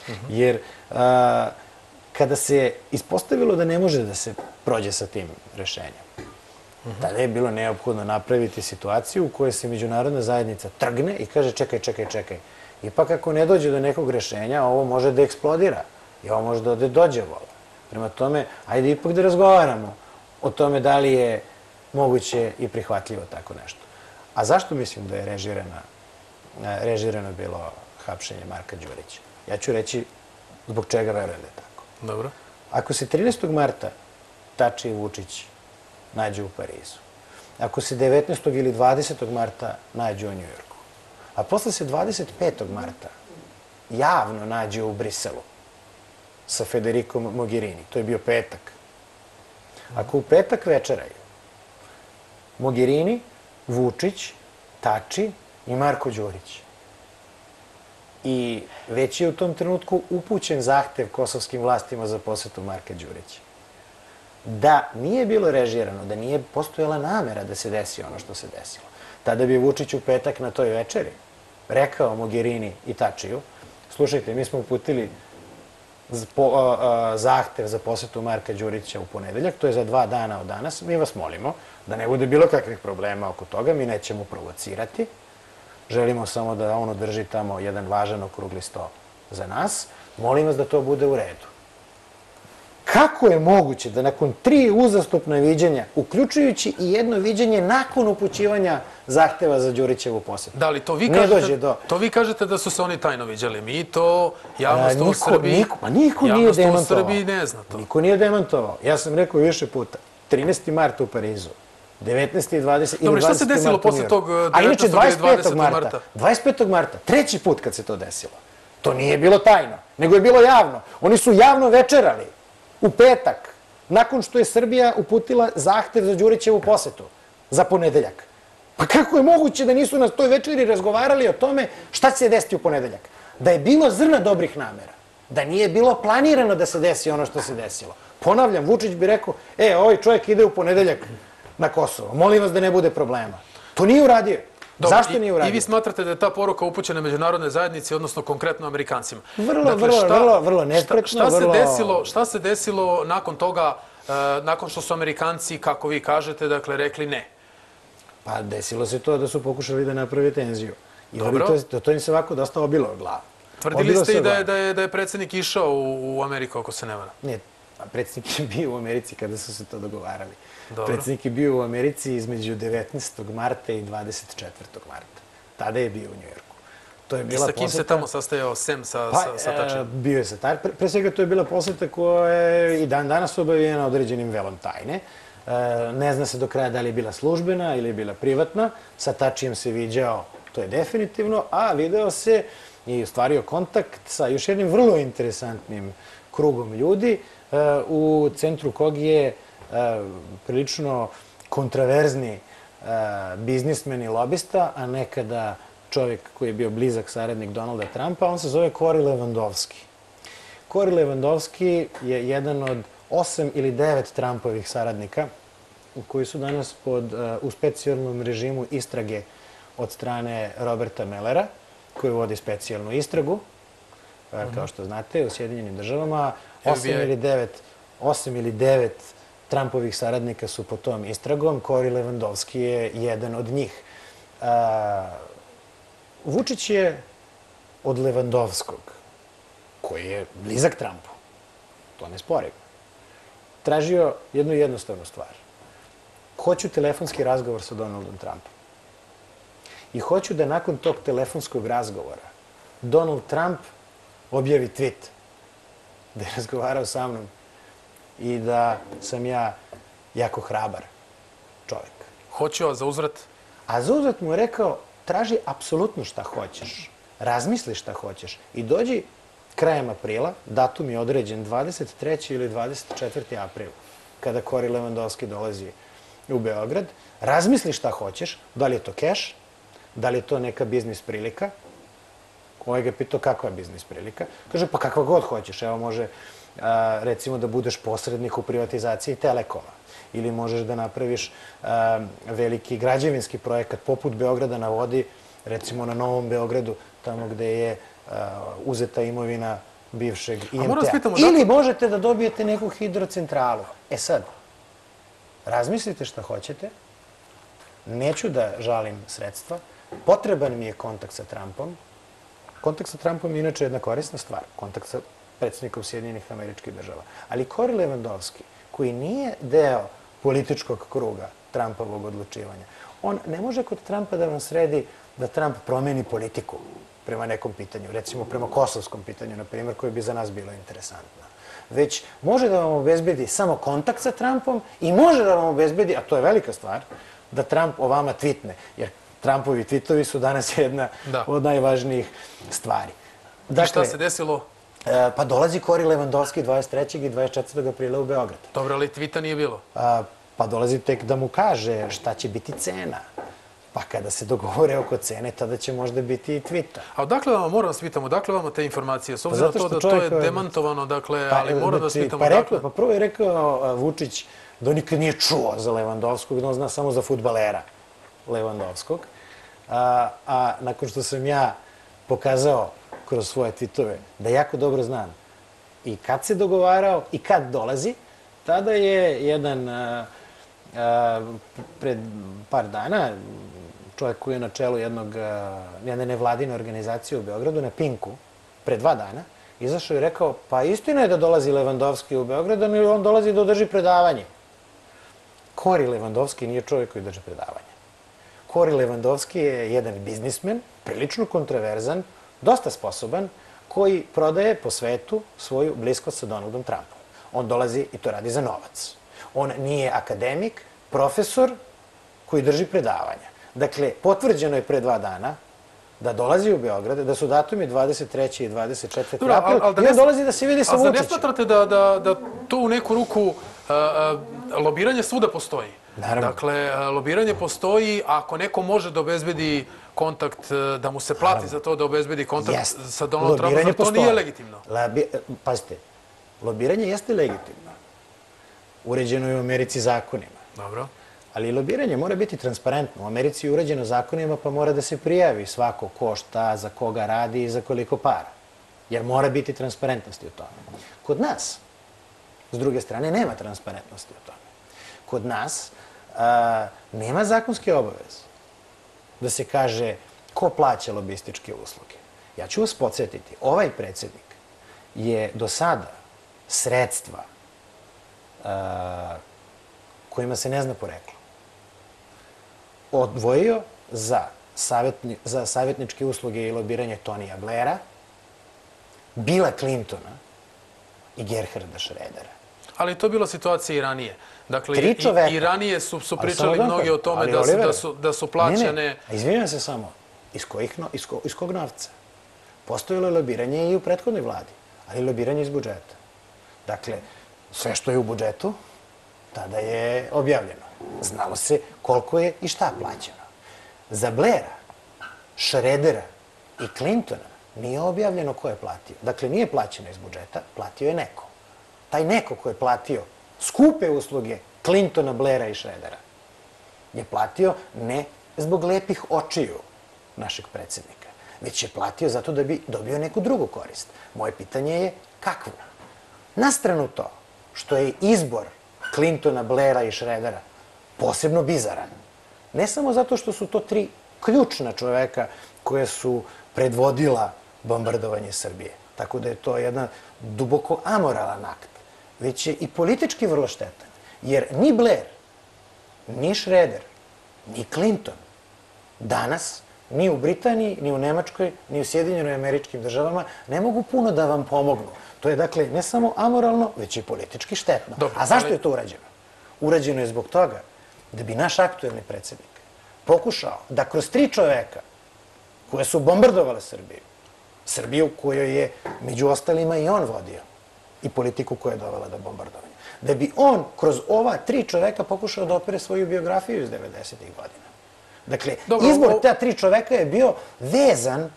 Jer kada se ispostavilo da ne može da se prođe sa tim rešenjem, tada je bilo neophodno napraviti situaciju u kojoj se međunarodna zajednica trgne i kaže čekaj, čekaj, čekaj. Ipak ako ne dođe do nekog rešenja, ovo može da eksplodira i ovo može da ode dođe vola. Prema tome, ajde ipak da razgovaramo o tome da li je moguće i prihvatljivo tako nešto. A zašto mislim da je režirana, režirano bilo hapšenje Marka Đurića? Ja ću reći zbog čega verujem da je tako. Dobro. Ako se trinaestog marta Tači i Vučić nađu u Parizu, ako se devetnaestog ili dvadesetog marta nađu u Njujorku, a posle se dvadeset petog marta javno nađe u Briselu sa Federico Mogherini, to je bio petak. Ako u petak večeraju Mogherini, Vučić, Tači i Marko Đurić, i već je u tom trenutku upućen zahtev kosovskim vlastima za posetu Marka Đurića, da nije bilo režirano, da nije postojala namera da se desi ono što se desilo, tada bi Vučić u petak na toj večeri rekao Mogherini i Tačiju, slušajte, mi smo uputili zahtev za posetu Marka Đurića u ponedeljak, to je za dva dana od danas, mi vas molimo da ne bude bilo kakvih problema oko toga, mi nećemo provocirati, želimo samo da on održi tamo jedan važan okrugli sto za nas, molim vas da to bude u redu. Kako je moguće da nakon tri uzastopna viđenja, uključujući i jedno viđenje nakon upućivanja zahteva za Đurićevu posetu, da li to vi kažete, to vi kažete da su se oni tajno viđali? Mi to, javnost u Srbiji, pa niko nije demantovao. Javnost u Srbiji ne zna to. Niko nije demantovao. Ja sam rekao više puta, trinaesti marta u Parizu, devetnaesti i dvadesetog ili dvadesetog marta u Njujorku. Dobro, šta se desilo posle tog devetnaestog ili dvadesetog marta? dvadeset petog marta, treći put kad se to desilo. To nije bilo tajno, nego je bilo javno. Oni su javno večerali u petak, nakon što je Srbija uputila zahtev za Đurićevu posetu za ponedeljak. Pa kako je moguće da nisu na toj večeri razgovarali o tome šta će se desiti u ponedeljak? Da je bilo zrna dobrih namera, da nije bilo planirano da se desi ono što se desilo. Ponavljam, Vučić bi rekao, e, ovaj čovjek ide u ponedeljak na Kosovo, molim vas da ne bude problema. To nije uradio. Zašto nije uradio? I vi smatrate da je ta poruka upućena međunarodnoj zajednici, odnosno konkretno Amerikancima? Vrlo, vrlo, vrlo nespretno. Šta se desilo nakon toga, nakon što su Amerikanci, kako vi kažete, dakle, rekli ne? Pa desilo se to da su pokušali da naprave tenziju. I to im se ovako dosta obilo od glava. Tvrdili ste i da je predsjednik išao u Ameriku, ako se ne vara? Ne, predsjednik je bio u Americi kada su se to dogovarali. Predsjednik je bio u Americi između devetnaestog marta i dvadeset četvrtog marta. Tada je bio u Njujorku. I sa kim se tamo sastajao Sem sa Tačijem? Bio je sa Tačijem. Pre svega to je bila poseta koja je i dan danas obavijena određenim velom tajne. Ne zna se do kraja da li je bila službena ili je bila privatna. Sa Tačijem se viđao, to je definitivno, a video se i ostvario kontakt sa još jednim vrlo interesantnim krugom ljudi u centru kog je prilično kontraverzni biznismen i lobista, a nekada čovjek koji je bio blizak saradnik Donalda Trumpa, on se zove Cory Lewandowski. Cory Lewandowski je jedan od osam ili devet Trumpovih saradnika koji su danas u specijalnom režimu istrage od strane Roberta Muellera, koji vodi specijalnu istragu, kao što znate, u Sjedinjenim državama. Osam ili devet Trumpovih saradnika su pod tom istragom. Cory Lewandowski je jedan od njih. Vučić je od Lewandowskog, koji je blizak Trumpu, to ne sporim, tražio jednu jednostavnu stvar. Hoću telefonski razgovor sa Donaldom Trumpom. I hoću da nakon tog telefonskog razgovora Donald Trump objavi tweet da je razgovarao sa mnom i da sam ja jako hrabar čovjek. Hoću, a za uzvrat? A za uzvrat mu je rekao, traži apsolutno šta hoćeš, razmisli šta hoćeš i dođi krajem aprila, datum je određen dvadeset treći ili dvadeset četvrti april, kada Cory Lewandowski dolazi u Beograd, razmisli šta hoćeš, da li je to keš, da li je to neka biznis prilika. Ovaj ga pitao kakva je biznis prilika. Kaže, pa kakva god hoćeš. Evo može, recimo, da budeš posrednik u privatizaciji Telekoma. Ili možeš da napraviš veliki građevinski projekat poput Beograda na vodi, recimo na Novom Beogradu, tamo gde je uzeta imovina bivšeg I A M moram vas T A. pitamo, Ili dakle- možete da dobijete neku hidrocentralu. E sad, razmislite šta hoćete. Neću da žalim sredstva. Potreban mi je kontakt sa Trumpom. Kontakt sa Trumpom je inače jedna korisna stvar. Kontakt sa predsjednikom Sjedinjenih Američkih Država. Ali Cory Lewandowski, koji nije deo političkog kruga Trumpovog odlučivanja, on ne može kod Trumpa da vam sredi da Trump promeni politiku prema nekom pitanju, recimo prema kosovskom pitanju, na primjer, koje bi za nas bilo interesantno. Već može da vam obezbedi samo kontakt sa Trumpom i može da vam obezbedi, a to je velika stvar, da Trump o vama tvitne. Jer Trumpovi tvitovi su danas jedna od najvažnijih stvari. I šta se desilo? Pa dolazi Cory Lewandowski dvadeset trećeg i dvadeset četvrtog aprila u Beograd. Dobro, ali tvita nije bilo? Pa dolazi tek da mu kaže šta će biti cena. Pa kada se dogovore oko cene, tada će možda biti i tvita. A odakle vam, moram vas pitamo, odakle vam te informacije? S obzirom na to da to je demantovano, dakle, ali moram vas pitamo odakle. Pa prvo je rekao Vučić da on nikad nije čuo za Lewandowskog, da on zna samo za fudbalera Lewandowskog. A nakon što sam ja pokazao kroz svoje tweetove da jako dobro znam i kad se dogovarao i kad dolazi, tada je jedan pred par dana čovjek koji je na čelu jedne nevladine organizacije u Beogradu, na Pinku, pre dva dana, izašao i rekao, pa istina je da dolazi Lewandowski u Beograd, ali on dolazi da održi predavanje. Cory Lewandowski nije čovjek koji drži predavanje. Cory Lewandowski je jedan biznismen, prilično kontroverzan, dosta sposoban, koji prodaje po svetu svoju bliskost sa Donaldom Trumpom. On dolazi i to radi za novac. On nije akademik, profesor koji drži predavanja. Dakle, potvrđeno je pre dva dana da dolazi u Beograd, da su datumi dvadeset treći i dvadeset četvrti april i on dolazi da se vidi sa Vučićem. A ne smatrate da to u neku ruku lobiranje svuda postoji? Naravno. Dakle, lobiranje postoji ako neko može da obezbedi kontakt, da mu se plati za to da obezbedi kontakt sa Donald Trumpom, zar to nije legitimno? Pazite, lobiranje jeste legitimno. Uređeno je u Americi zakonima. Dobro. Ali lobiranje mora biti transparentno. U Americi je uređeno zakonima, pa mora da se prijavi svako ko šta, za koga radi i za koliko para. Jer mora biti transparentnosti u tome. Kod nas, s druge strane, nema transparentnosti u tome. Kod nas nema zakonske obaveze da se kaže ko plaća lobističke usluge. Ja ću vas podsjetiti, ovaj predsjednik je do sada sredstva kojima se ne zna poreklo odvojio za savjetničke usluge i lobiranje Tonija Blaira, Billa Clintona i Gerharda Schrödera. Ali to je bila situacija i ranije. Dakle, i ranije su pričali mnogi o tome da su plaćane... Ne, ne, izvinjam se samo. Iz kog novca? Postojilo je lobiranje i u prethodnoj vladi, ali lobiranje iz budžeta. Dakle, sve što je u budžetu, tada je objavljeno. Znalo se koliko je i šta plaćeno. Za Blaira, Schrödera i Clintona nije objavljeno ko je platio. Dakle, nije plaćeno iz budžeta, platio je neko. Taj neko ko je platio skupe usluge Clintona, Blaira i Schrödera je platio ne zbog lepih očiju našeg predsjednika, već je platio zato da bi dobio neku drugu korist. Moje pitanje je kakvu? Na stranu to što je izbor Clintona, Blaira i Schrödera posebno bizaran. Ne samo zato što su to tri ključna čoveka koje su predvodila bombardovanje Srbije. Tako da je to jedan duboko amoralan akt. Već je i politički vrlo štetan. Jer ni Blair, ni Schröder, ni Clinton danas ni u Britaniji, ni u Nemačkoj, ni u Sjedinjenoj Američkim Državama ne mogu puno da vam pomognu. To je dakle ne samo amoralno, već i politički štetno. A zašto je to urađeno? Urađeno je zbog toga da bi naš aktuelni predsjednik pokušao da kroz tri čoveka koje su bombardovale Srbiju, Srbiju kojoj je među ostalima i on vodio i politiku koja je dovela do bombardovanja, da bi on kroz ova tri čoveka pokušao da opere svoju biografiju iz devedesetih godina. Dakle, izbor ta tri čoveka je bio vezan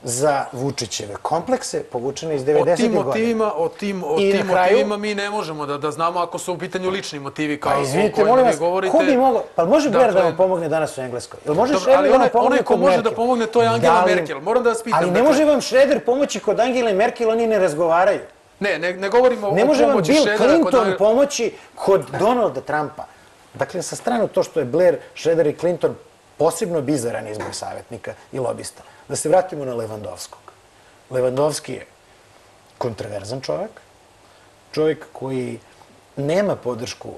za Vučićeve komplekse povučene iz devedesetih godina. O tim motivima, o tim, o tim motivima mi ne možemo da, da znamo ako su u pitanju lični motivi kao pa, izvinite, o kojima vi ko govorite. bi mogao? Pa može Blair da vam pomogne danas u Engleskoj? Jel može Šreder da vam pomogne onaj ko kod može Merkel? da pomogne, to je Angela Merkel. Moram da vas pitam. Ali ne može vam Šreder pomoći kod Angele Merkel, oni ne razgovaraju. Ne, ne, ne govorimo o pomoći Šredera. Ne može vam Bill Clinton kod... pomoći kod Donalda Trumpa. Dakle, sa strane to što je Blair, Šreder i Clinton posebno bizaran izbor savjetnika i lobista. Da se vratimo na Levandovskog. Levandovski je kontroverzan čovjek, čovjek koji nema podršku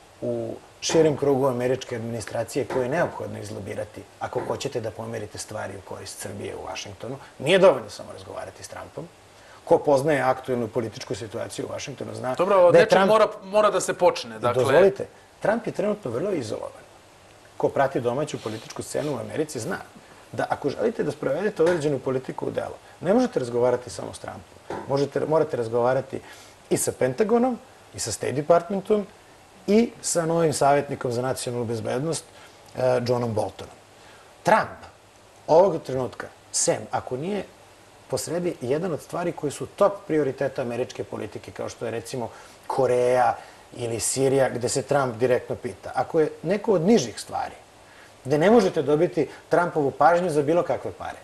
u širem krugu američke administracije koju je neophodno izlobirati ako hoćete da pomerite stvari u korist Srbije u Vašingtonu. Nije dovoljno samo razgovarati s Trumpom. Ko poznaje aktuelnu političku situaciju u Vašingtonu zna Dobro, od da je nečeg Trump... mora, mora da se počne. Dakle... Dozvolite, Trump je trenutno vrlo izolovan. Ko prati domaću političku scenu u Americi zna da ako želite da sprovedete određenu politiku u delo, ne možete razgovarati samo s Trumpom. Možete, morate razgovarati i sa Pentagonom, i sa State Departmentom, i sa novim savjetnikom za nacionalnu bezbednost, Johnom Boltonom. Trump ovog trenutka, sem ako nije posredi jedan od stvari koji su top prioriteta američke politike, kao što je recimo Koreja ili Sirija, gde se Trump direktno pita. Ako je neko od nižih stvari, gde ne možete dobiti Trumpovu pažnju za bilo kakve pare,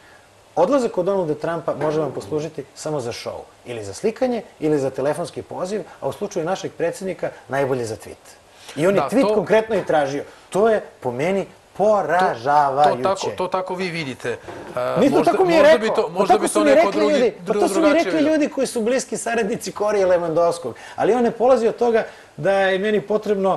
odlazak od Donalda Trumpa može vam poslužiti samo za show. Ili za slikanje, ili za telefonski poziv, a u slučaju našeg predsjednika najbolje za tweet. I on je tweet konkretno i tražio. To je po meni poražavajuće. To, to, tako, to tako vi vidite. Uh, Nije to tako mi je rekao. Možda bi to neko drugi Pa to su mi rekli ljudi koji su bliski saradnici Korije Levandovskog. Ali on ne polazi od toga da je meni potrebno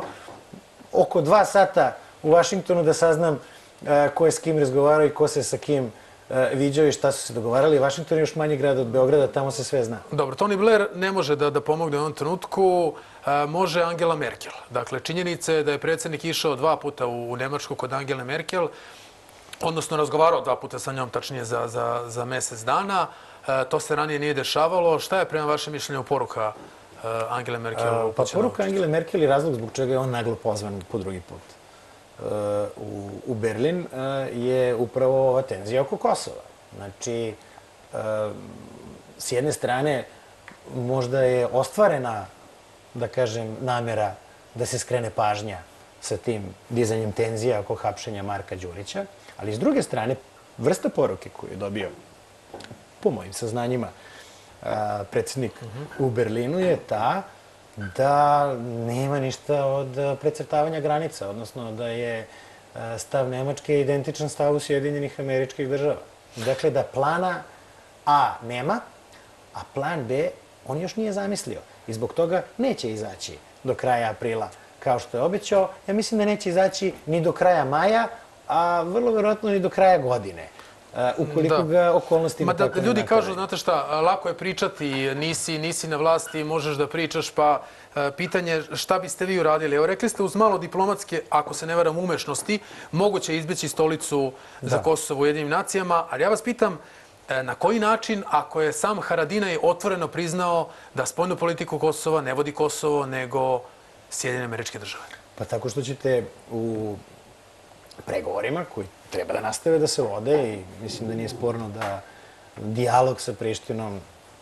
oko dva sata u Vašingtonu da saznam uh, ko je s kim razgovarao i ko se sa kim uh, viđao i šta su se dogovarali. Vašington je još manji grad od Beograda, tamo se sve zna. Dobro, Tony Blair ne može da, da pomogne u ovom trenutku. Može Angela Merkel. Dakle, činjenica je da je predsjednik išao dva puta u Nemačku kod Angele Merkel, odnosno razgovarao dva puta sa njom, tačnije za, za, za mjesec dana. To se ranije nije dešavalo. Šta je prema vašem mišljenju poruka Angele Merkel? Pa poruka Angele Merkel je razlog zbog čega je on naglo pozvan po drugi put u, u Berlin je upravo ova tenzija oko Kosova. Znači, s jedne strane, možda je ostvarena da kažem, namjera da se skrene pažnja sa tim dizanjem tenzija oko hapšenja Marka Đurića, ali s druge strane, vrsta poruke koju je dobio, po mojim saznanjima, predsjednik u Berlinu je ta da nema ništa od precrtavanja granica, odnosno da je stav Nemačke identičan stavu Sjedinjenih Američkih Država. Dakle, da plana A nema, a plan B on još nije zamislio. I zbog toga neće izaći do kraja aprila, kao što je obećao. Ja mislim da neće izaći ni do kraja maja, a vrlo vjerojatno ni do kraja godine, ukoliko ga okolnostima tako ne Ljudi kažu, znate šta, lako je pričati, nisi, nisi na vlasti, možeš da pričaš, pa pitanje šta biste vi uradili. Evo, rekli ste uz malo diplomatske, ako se ne varam, umešnosti, moguće izbeći stolicu za Kosovo u Jedinim nacijama, ali ja vas pitam, na koji način, ako je sam Haradinaj otvoreno priznao da spoljnu politiku Kosova ne vodi Kosovo, nego Sjedinjene Američke Države? Pa tako što ćete u pregovorima koji treba da nastave da se vode i mislim da nije sporno da dijalog sa Prištinom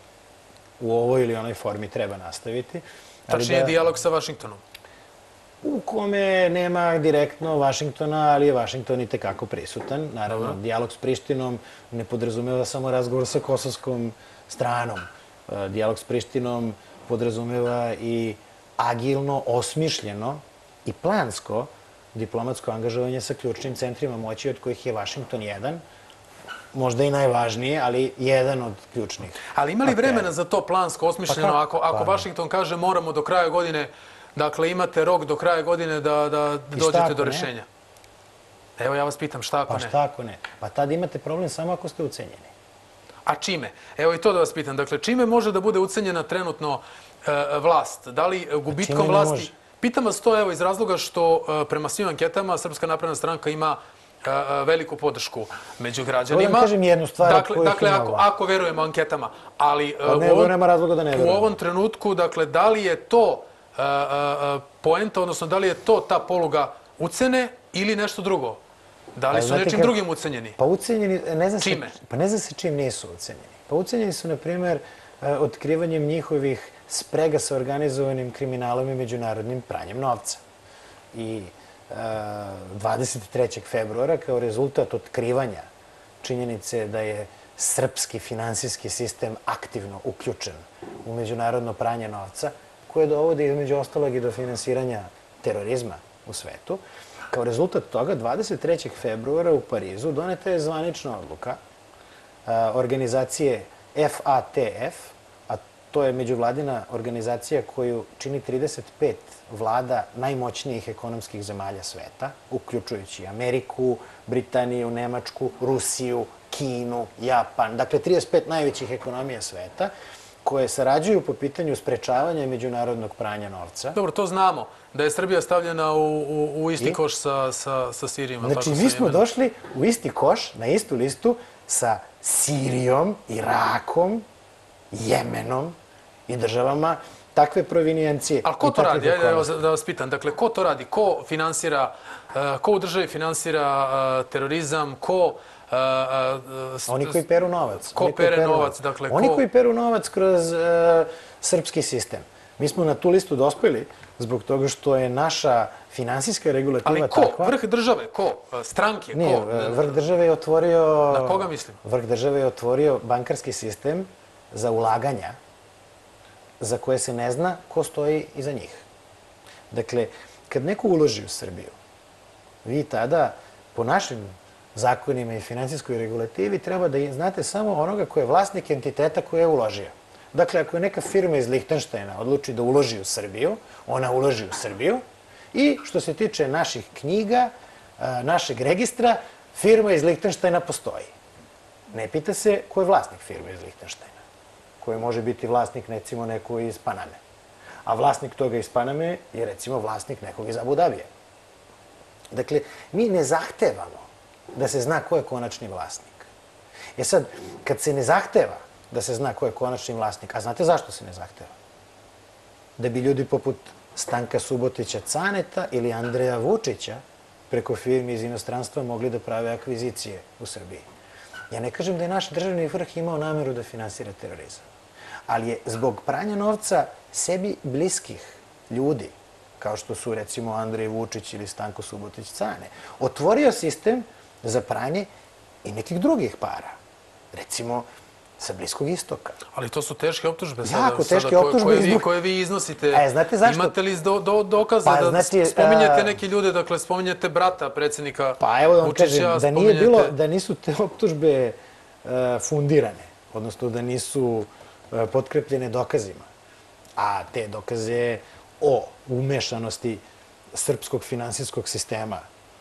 u ovoj ili onoj formi treba nastaviti. Tačnije dijalog sa Vašingtonom? U kome nema direktno Vašingtona, ali je Vašington i tekako prisutan. Naravno, dijalog s Prištinom ne podrazumeva samo razgovor sa kosovskom stranom. Dijalog s Prištinom podrazumeva i agilno, osmišljeno i plansko diplomatsko angažovanje sa ključnim centrima moći, od kojih je Vašington jedan, možda i najvažnije, ali jedan od ključnih. Ali ima li vremena za to plansko, osmišljeno, ako Vašington kaže moramo do kraja godine, dakle, imate rok do kraja godine da dođete do rješenja? Evo, ja vas pitam, šta ako ne? Pa šta ako ne? Pa tad imate problem samo ako ste ucenjeni. A čime? Evo i to da vas pitam. Dakle, čime može da bude ucenjena trenutno vlast? Da li gubitkom vlasti? Pitam vas to evo iz razloga što prema svim anketama Srpska napredna stranka ima veliku podršku među građanima. Ovo da kažem jednu stvar. Dakle, ako verujemo anketama. Ali u ovom trenutku, dakle, da li je to poenta, odnosno da li je to ta poluga ucene ili nešto drugo? Da li su nečim drugim ucenjeni? Pa ucenjeni, ne zna se... Čime? Pa ne zna se čim nisu ucenjeni. Pa ucenjeni su, na primjer, otkrivanjem njihovih sprega sa organizovanim kriminalom i međunarodnim pranjem novca. I dvadeset trećeg februara, kao rezultat otkrivanja činjenice da je srpski finansijski sistem aktivno uključen u međunarodno pranje novca, koje dovodi između ostalog i do finansiranja terorizma u svetu. Kao rezultat toga, dvadeset trećeg februara u Parizu doneta je zvanična odluka organizacije F A T F, a to je međuvladina organizacija koju čini trideset pet vlada najmoćnijih ekonomskih zemalja sveta, uključujući Ameriku, Britaniju, Nemačku, Rusiju, Kinu, Japan, dakle trideset pet najvećih ekonomija sveta, koje sarađuju po pitanju sprečavanja međunarodnog pranja novca. Dobro, to znamo, da je Srbija stavljena u isti koš sa Sirijom. Znači, mi smo došli u isti koš, na istu listu, sa Sirijom, Irakom, Jemenom i državama takve provinijencije. Ali ko to radi? Da vas pitam. Dakle, ko to radi? Ko finansira, ko u državi finansira terorizam? Ko... Oni koji peru novac. Ko pere novac? Oni koji peru novac kroz srpski sistem. Mi smo na tu listu dospeli zbog toga što je naša finansijska regulativa takva... Ali ko? Vrh države? Ko? Stranke? Nije, vrh države je otvorio... Na koga mislim? Vrh države je otvorio bankarski sistem za ulaganja za koje se ne zna ko stoji iza njih. Dakle, kad neko uloži u Srbiju, vi tada, po našim zakonima i finansijskoj regulativi, treba da znate samo onoga ko je vlasnik entiteta koji je uložio. Dakle, ako je neka firma iz Lihtenštajna odluči da uloži u Srbiju, ona uloži u Srbiju i što se tiče naših knjiga, našeg registra, firma iz Lihtenštajna postoji. Ne pita se ko je vlasnik firme iz Lihtenštajna, koji može biti vlasnik, recimo, neko iz Paname. A vlasnik toga iz Paname je, recimo, vlasnik nekog iz Abu Dabije. Dakle, mi ne zahtevamo da se zna ko je konačni vlasnik. E sad, kad se ne zahteva da se zna ko je konačni vlasnik, a znate zašto se ne zahteva? Da bi ljudi poput Stanka Subotića Caneta ili Andreja Vučića preko firmi iz inostranstva mogli da prave akvizicije u Srbiji. Ja ne kažem da je naš državni vrh imao nameru da finansira terorizam, ali je zbog pranja novca sebi bliskih ljudi, kao što su, recimo, Andrej Vučić ili Stanko Subotić Cane, otvorio sistem za pranje i nekih drugih para. Recimo, sa Bliskog istoka. Ali to su teške optužbe jako teške optužbe koje vi iznosite. Znate zašto? Imate li dokaze da spominjete neke ljude, dakle, spominjete brata predsjednika Vučića? Pa evo da vam kažem, da nije bilo, da nisu te optužbe fundirane, odnosno da nisu potkrepljene dokazima, a te dokaze o umešanosti srpskog finansijskog sistema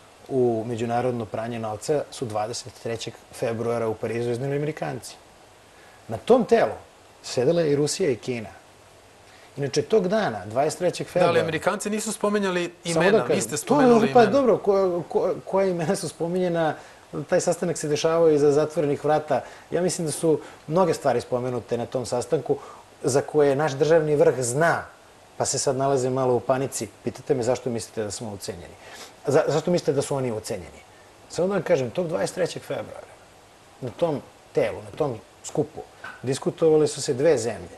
u međunarodno pranje novca su dvadeset trećeg februara u Parizu izneli Amerikanci. Na tom telu sedela je i Rusija i Kina. Inače, tog dana, dvadeset trećeg februara... Da, ali Amerikanci nisu spomenjali imena, vi ste spomenuli imena. Pa dobro, koja imena su spominjena, taj sastanak se dešavao iza zatvorenih vrata. Ja mislim da su mnoge stvari spomenute na tom sastanku za koje naš državni vrh zna, pa se sad nalaze malo u panici. Pitate me zašto mislite da smo ucenjeni. Zašto mislite da su oni ucenjeni? Samo da vam kažem, tog dvadeset trećeg februara, na tom telu, na tom skupu, diskutovale su se dve zemlje,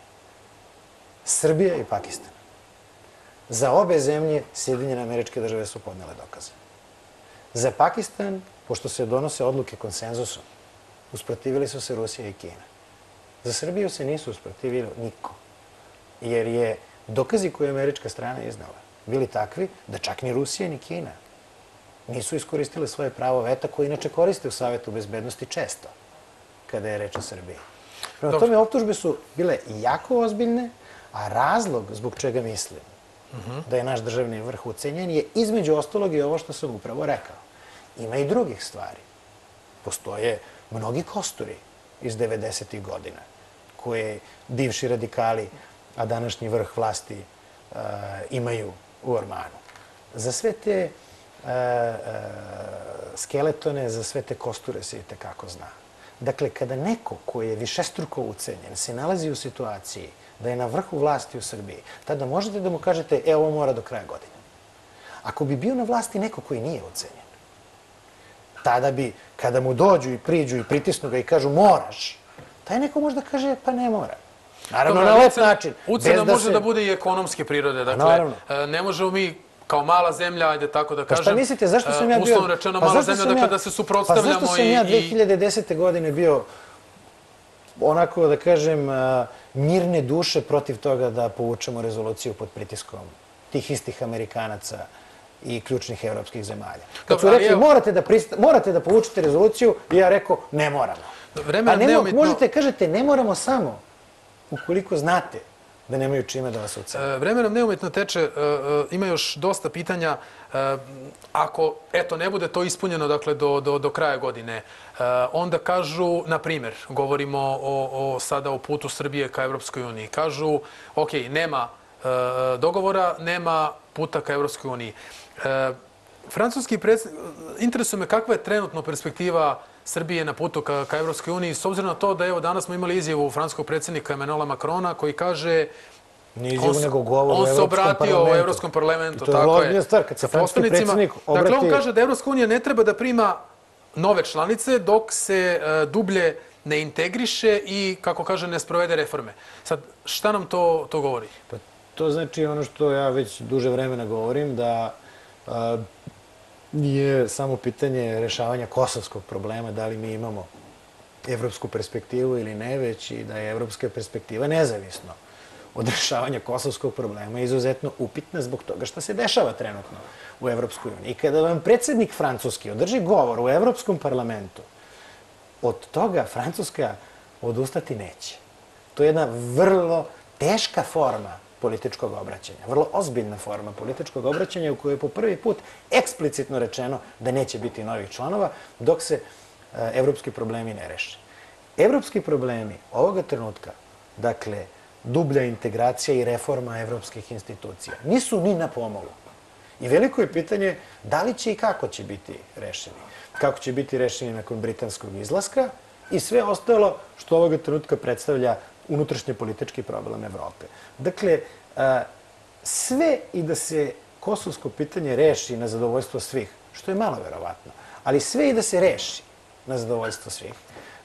Srbija i Pakistan. Za obe zemlje Sjedinjene Američke Države su podnele dokaze. Za Pakistan, pošto se donose odluke konsenzusom, usprotivili su se Rusija i Kina. Za Srbiju se nisu usprotivili niko, jer je dokazi koje je američka strana iznala bili takvi da čak ni Rusija ni Kina nisu iskoristile svoje pravo veta koje inače koriste u Savetu bezbednosti često kada je reč o Srbiji. Prema tome, optužbe su bile jako ozbiljne, a razlog zbog čega mislim da je naš državni vrh ucenjen je između ostalog i ovo što sam upravo rekao. Ima i drugih stvari. Postoje mnogi kosturi iz devedesetih godina koje bivši radikali, a današnji vrh vlasti imaju u ormanu. Za sve te skeletone, za sve te kosture se i tekako zna. Dakle, kada neko koji je višestruko ucenjen se nalazi u situaciji da je na vrhu vlasti u Srbiji, tada možete da mu kažete, e, ovo mora do kraja godine. Ako bi bio na vlasti neko koji nije ucenjen, tada bi, kada mu dođu i priđu i pritisnu ga i kažu moraš, taj neko možda kaže pa ne mora. Naravno, na lep način. Ucena može da bude i ekonomske prirode. Dakle, ne možemo mi kao mala zemlja, ajde tako da kažem, šta mislite, zašto sam ja bio... uslovno rečeno mala zemlja, dakle da se suprotstavljamo i... Pa zašto sam ja dve hiljade desete. godine bio onako, da kažem, mirne duše protiv toga da povučemo rezoluciju pod pritiskom tih istih Amerikanaca i ključnih evropskih zemalja. Kad su rekli, morate da povučete rezoluciju, i ja rekao, ne moramo. A možete, kažete, ne moramo samo ukoliko znate da nemaju čime da vas ucene. Vreme nam neumitno teče, ima još dosta pitanja. Ako, eto, ne bude to ispunjeno, dakle, do kraja godine, onda kažu, na primjer, govorimo sada o putu Srbije ka Evropskoj uniji, kažu, ok, nema dogovora, nema puta ka Evropskoj uniji. Francuski predsjednik, interesuje me kakva je trenutno perspektiva Srbije na putu ka Evropskoj uniji, s obzirom na to da evo danas smo imali izjavu francuskog predsjednika Emmanuela Macrona koji kaže on se obratio u Evropskom parlamentu. To je logična stvar, kad se francuski predsjednik obrati... Dakle, on kaže da Evropska unija ne treba da prima nove članice dok se dublje ne integriše i, kako kaže, ne sprovede reforme. Sad, šta nam to govori? To znači ono što ja već duže vremena govorim, da nije samo pitanje rešavanja kosovskog problema, da li mi imamo evropsku perspektivu ili ne, već i da je evropska perspektiva nezavisno od rešavanja kosovskog problema izuzetno upitna zbog toga što se dešava trenutno u Evropskoj uniji. I kada vam predsjednik Francuski održi govor u Evropskom parlamentu, od toga Francuska odustati neće. To je jedna vrlo teška forma političkog obraćanja, vrlo ozbiljna forma političkog obraćanja u kojoj je po prvi put eksplicitno rečeno da neće biti novih članova dok se evropski problemi ne reše. Evropski problemi ovoga trenutka, dakle, dublja integracija i reforma evropskih institucija, nisu ni na pomolu. I veliko je pitanje da li će i kako će biti rešeni. Kako će biti rešeni nakon britanskog izlaska i sve ostalo što ovoga trenutka predstavlja unutrašnje politički problem Evrope. Dakle, sve i da se kosovsko pitanje reši na zadovoljstvo svih, što je malo verovatno, ali sve i da se reši na zadovoljstvo svih,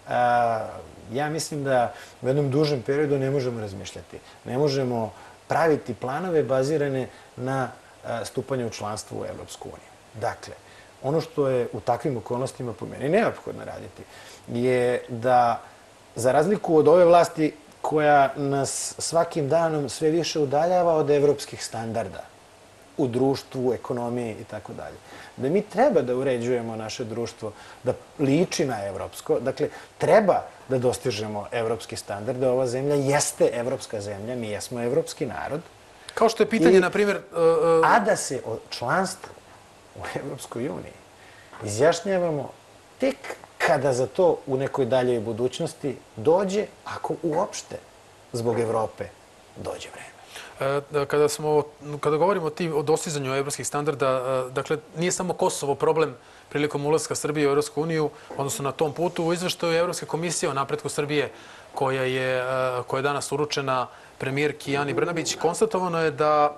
ja mislim da u jednom dužem periodu ne možemo razmišljati. Ne možemo praviti planove bazirane na stupanje u članstvo u Evropsku uniju. Dakle, ono što je u takvim okolnostima po meni neophodno raditi je da, za razliku od ove vlasti koja nas svakim danom sve više udaljava od evropskih standarda u društvu, u ekonomiji i tako dalje, da mi treba da uređujemo naše društvo, da liči na evropsko. Dakle, treba da dostižemo evropski standard, da ova zemlja jeste evropska zemlja, mi jesmo evropski narod. Kao što je pitanje, na primjer... A da se o članstvu u Evropskoj uniji izjašnjavamo tek kada za to u nekoj daljoj budućnosti dođe, ako uopšte zbog Evrope dođe vreme. Kada govorimo o dostizanju evropskih standarda, dakle, nije samo Kosovo problem prilikom ulaska Srbije u Evropsku uniju, odnosno na tom putu. U izveštaju Evropske komisije o napretku Srbije, koja je danas uručena premijerki Ani Brnabić, konstatovano je da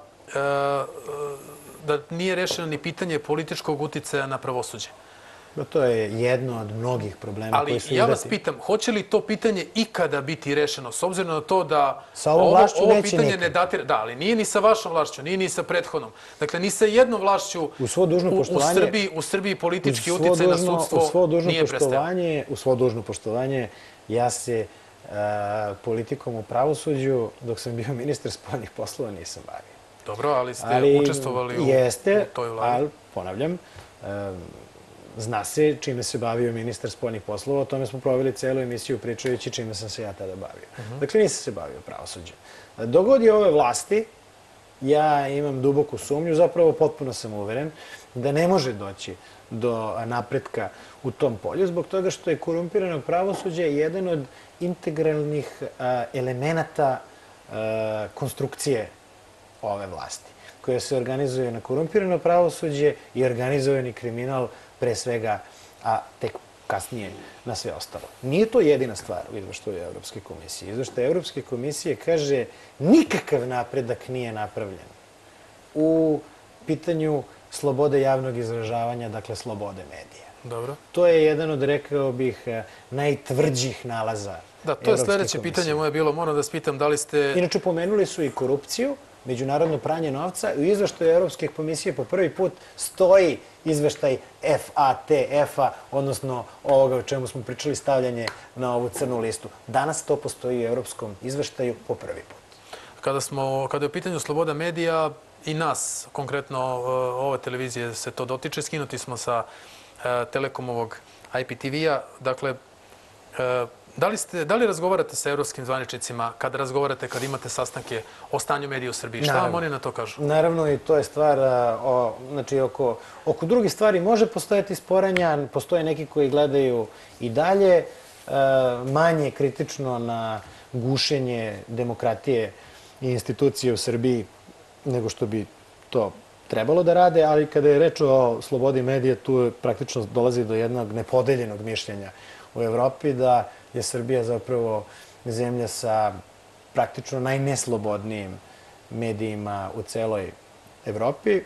nije rešeno ni pitanje političkog uticaja na pravosuđe. To je jedno od mnogih problema koji su izdati. Ali ja vas pitam, hoće li to pitanje ikada biti rešeno, s obzirom na to da ovo pitanje ne datira... Da, ali nije ni sa vašom vlašću, nije ni sa prethodnom. Dakle, ni sa jednom vlašću u Srbiji politički uticaj na sudstvo nije prestao. U svo dužno poštovanje, ja se politikom u pravosuđu, dok sam bio ministar spoljnih poslova, nisam bavio. Dobro, ali ste učestvovali u toj vladi. Ali, ponavljam, zna se čime se bavio ministar spoljnih poslova, o tome smo proveli celu emisiju pričajući čime sam se ja tada bavio. Dakle, nisam se bavio pravosuđem. Dogod je ove vlasti, ja imam duboku sumnju, zapravo potpuno sam uveren, da ne može doći do napretka u tom polju, zbog toga što je korumpirano pravosuđe jedan od integralnih elemenata konstrukcije ove vlasti, koja se organizuje na korumpirano pravosuđe i organizovani kriminal pre svega, a tek kasnije na sve ostalo. Nije to jedina stvar u izveštaju Evropske komisije. Izveštaj Evropske komisije kaže nikakav napredak nije napravljen u pitanju slobode javnog izražavanja, dakle slobode medija. Dobro. To je jedan od, rekao bih, najtvrđih nalaza. Da, to je sljedeće pitanje moje bilo. Moram da spitam da li ste... Inače, pomenuli su i korupciju, međunarodno pranje novca. U izveštaju Evropske komisije po prvi put stoji izveštaj F A T F-a, odnosno ovoga o čemu smo pričali, stavljanje na ovu crnu listu. Danas to postoji u Evropskom izveštaju po prvi put. Kada, smo, kada je u pitanju sloboda medija i nas, konkretno ove televizije se to dotiče, skinuti smo sa Telekomovog I P T V-a. Dakle, da li, ste, da li razgovarate sa evropskim zvaničnicima kada razgovarate, kada imate sastanke o stanju medija u Srbiji? Šta vam oni na to kažu? Naravno, i to je stvar, o, znači oko, oko drugih stvari može postojati sporanja, postoje neki koji gledaju i dalje, e, manje kritično na gušenje demokratije i institucije u Srbiji nego što bi to trebalo da rade, ali kada je reč o slobodi medija, tu praktično dolazi do jednog nepodeljenog mišljenja u Evropi da je Srbija zapravo zemlja sa praktično najneslobodnijim medijima u celoj Evropi.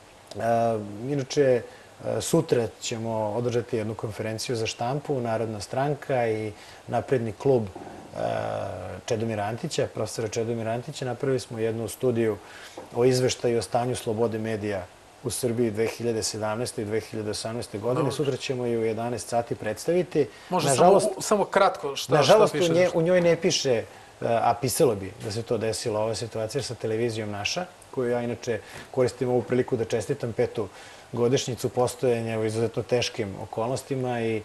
Inače, sutra ćemo održati jednu konferenciju za štampu, Narodna stranka i Napredni klub Čedomira Antića, profesora Čedomira Antića. Napravili smo jednu studiju o izveštaju o stanju slobode medija u Srbiji dve hiljade sedamnaeste i dve hiljade osamnaeste. godine. Sutra ćemo je u jedanaest sati predstaviti. Može samo, samo kratko šta, nažalost, šta piše? Nažalost, u njoj ne piše, a pisalo bi da se to desilo, ova situacija sa televizijom Naša, koju ja inače koristim ovu priliku da čestitam petu godišnjicu postojanja u izuzetno teškim okolnostima i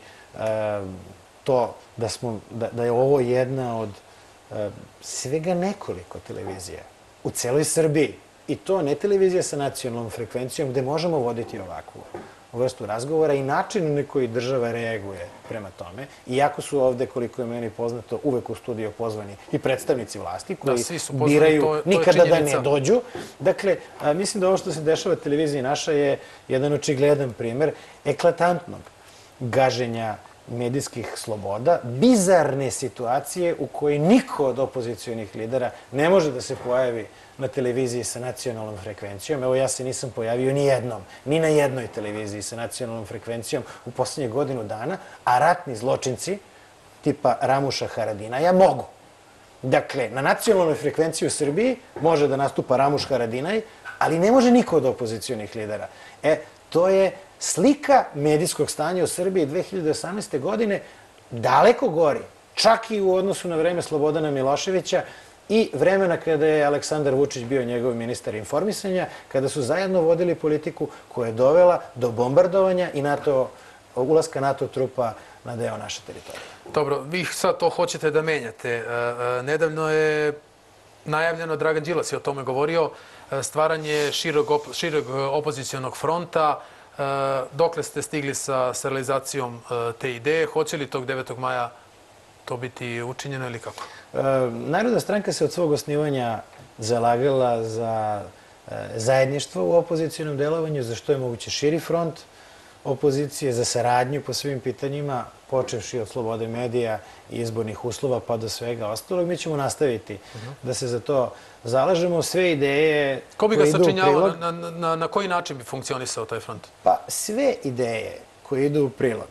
to da, smo, da, da je ovo jedna od svega nekoliko televizija u celoj Srbiji. I to ne televizija sa nacionalnom frekvencijom gde možemo voditi ovakvu vrstu razgovora i način na koji država reaguje prema tome. Iako su ovde, koliko je meni poznato, uvek u studio pozvani i predstavnici vlasti koji da, biraju to, to nikada da ne dođu. Dakle, a, mislim da ovo što se dešava televiziji Naša je jedan očigledan primer eklatantnog gaženja medijskih sloboda, bizarne situacije u kojoj niko od opozicionih lidera ne može da se pojavi na televiziji sa nacionalnom frekvencijom. Evo, ja se nisam pojavio ni jednom, ni na jednoj televiziji sa nacionalnom frekvencijom u poslednje godinu dana, a ratni zločinci tipa Ramuša Haradinaja mogu. Dakle, na nacionalnoj frekvenciji u Srbiji može da nastupa Ramuš Haradinaj, ali ne može niko od opozicionih lidera. E, to je slika medijskog stanja u Srbiji dve hiljade osamnaeste. godine daleko gori, čak i u odnosu na vreme Slobodana Miloševića i vremena kada je Aleksandar Vučić bio njegov ministar informisanja, kada su zajedno vodili politiku koja je dovela do bombardovanja i NATO, ulaska NATO trupa na deo naše teritorije. Dobro, vi sad to hoćete da menjate. Nedavno je najavljeno, Dragan Đilas je o tome govorio, stvaranje širog opozicionog fronta. Dokle ste stigli sa realizacijom te ideje? Hoće li tog devetog maja to biti učinjeno ili kako? Narodna stranka se od svog osnivanja zalagala za zajedništvo u opozicionom delovanju, za što je moguće širi front opozicije, za saradnju po svim pitanjima, počevši od slobode medija i izbornih uslova pa do svega ostalog. Mi ćemo nastaviti da se za to zalažemo. Sve ideje Ko bi ga sačinjavao? Na, na, na koji način bi funkcionisao taj front? Pa sve ideje koje idu u prilog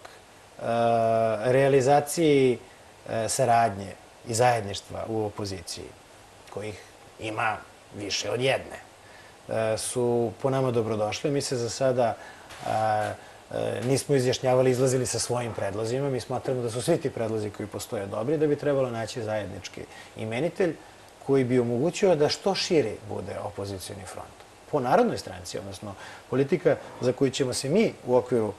realizaciji saradnje i zajedništva u opoziciji, kojih ima više od jedne, su po nama dobrodošle. Mi se za sada nismo izjašnjavali, izlazili sa svojim predlozima. Mi smatramo da su svi ti predlozi koji postoje dobri, da bi trebalo naći zajednički imenitelj koji bi omogućio da što širi bude opozicioni front. Po Narodnoj stranci, odnosno politika za koju ćemo se mi u okviru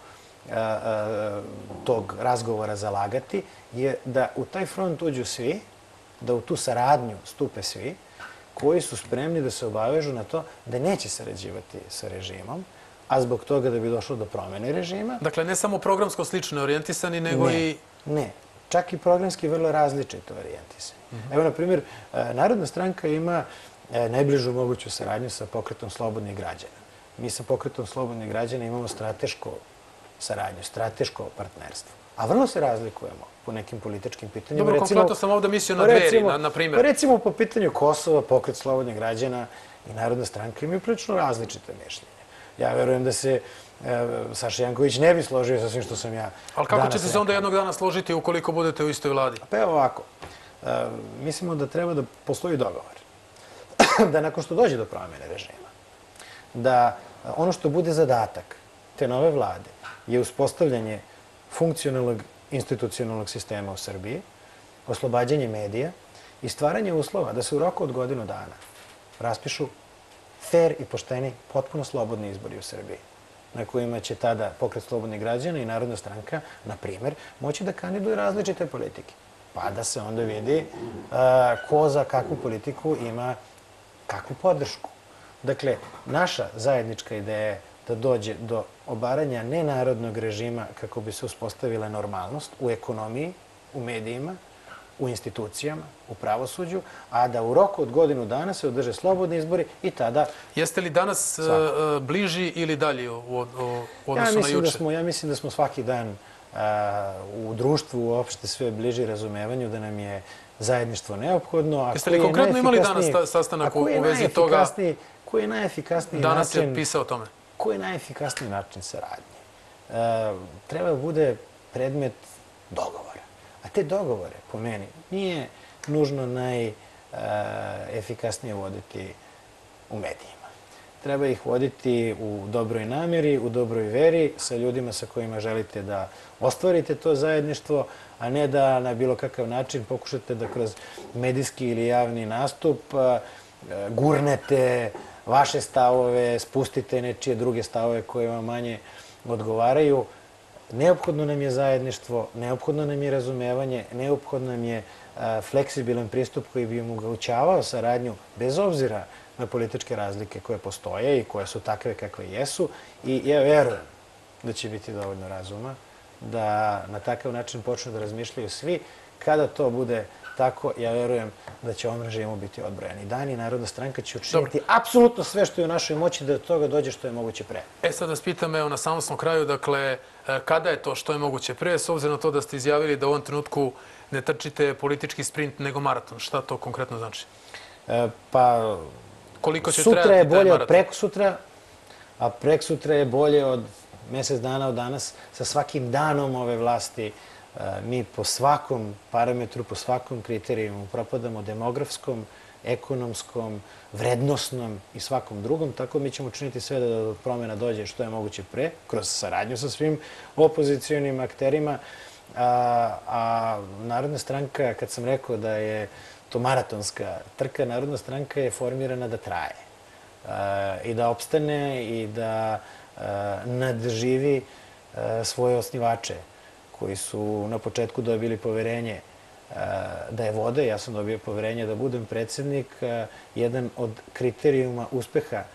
tog razgovora zalagati, je da u taj front uđu svi, da u tu saradnju stupe svi koji su spremni da se obavežu na to da neće sarađivati sa režimom, a zbog toga da bi došlo do promene režima. Dakle, ne samo programsko slično orijentisani, nego ne, i... Ne, čak i programski vrlo različito orijentisani. Uh-huh. Evo, na primjer, Narodna stranka ima najbližu moguću saradnju sa Pokretom slobodnih građana. Mi sa Pokretom slobodnih građana imamo stratešku saradnju, strateško partnerstvo. A vrlo se razlikujemo po nekim političkim pitanjima. Dobro, konkretno sam ovdje mislio na Dveri, na, na primjer. Recimo, po pitanju Kosova, Pokret slobodnih građana i Narodna stranka imaju prilično različite mišljenje. Ja verujem da se Saša Janković ne bi složio sa svim što sam ja danas rekao. Ali kako ćete se onda jednog dana složiti ukoliko budete u istoj vladi? Pa evo ovako, mislimo da treba da postoji dogovor. Da nakon što dođe do promjene režima, da ono što bude zadatak te nove vlade je uspostavljanje funkcionalnog institucionalnog sistema u Srbiji, oslobađanje medija i stvaranje uslova da se u roku od godinu dana raspišu fer i pošteni, potpuno slobodni izbori u Srbiji, na kojima će tada Pokret slobodnih građana i Narodna stranka, na primer, moći da kandiduju različite politike. Pa da se onda vidi ko za kakvu politiku ima kakvu podršku. Dakle, naša zajednička ideja je da dođe do obaranja nenarodnog režima kako bi se uspostavila normalnost u ekonomiji, u medijima, u institucijama, u pravosuđu, a da u roku od godinu dana se održe slobodni izbori i tada... Jeste li danas bliži ili dalje u odnosu na juče? Ja mislim da smo svaki dan u društvu uopšte sve bliži razumevanju da nam je zajedništvo neophodno. Jeste li konkretno imali danas sastanak u vezi toga? Koji je najefikasniji način... Danas je pisao o tome. Koji je najefikasniji način saradnje? Treba da bude predmet dogovora. A te dogovore, po meni, nije nužno najefikasnije voditi u medijima. Treba ih voditi u dobroj namjeri, u dobroj veri, sa ljudima sa kojima želite da ostvarite to zajedništvo, a ne da na bilo kakav način pokušate da kroz medijski ili javni nastup gurnete vaše stavove, spustite nečije druge stavove koje vam manje odgovaraju. Neophodno nam je zajedništvo, neophodno nam je razumevanje, neophodno nam je fleksibilan pristup koji bi omogućavao saradnju bez obzira na političke razlike koje postoje i koje su takve kakve jesu. I ja verujem da će biti dovoljno razuma da na takav način počnu da razmišljaju svi. Kada to bude tako, ja verujem da će ovom režimu biti odbrojani dani i Narodna stranka će učiniti apsolutno sve što je u našoj moći da do toga dođe što je moguće pre. E sad vas pitam, evo na samom smo kraju, dakle, kada je to što je moguće pre, s obzirom na to da ste izjavili da u ovom trenutku ne trčite politički sprint nego maraton? Šta to konkretno znači? Pa, sutra je bolje od prekosutra, a prekosutra je bolje od mesec dana od danas. Sa svakim danom ove vlasti mi po svakom parametru, po svakom kriterijumu propadamo demografskom, ekonomskom, vrednosnom i svakom drugom. Tako mi ćemo učiniti sve da do promjena dođe što je moguće pre, kroz saradnju sa svim opozicijonim akterima. A Narodna stranka, kad sam rekao da je to maratonska trka, Narodna stranka je formirana da traje i da opstane i da nadživi svoje osnivače koji su na početku dobili poverenje da je vode. Ja sam dobio poverenje da budem predsjednik. Jedan od kriterijuma uspeha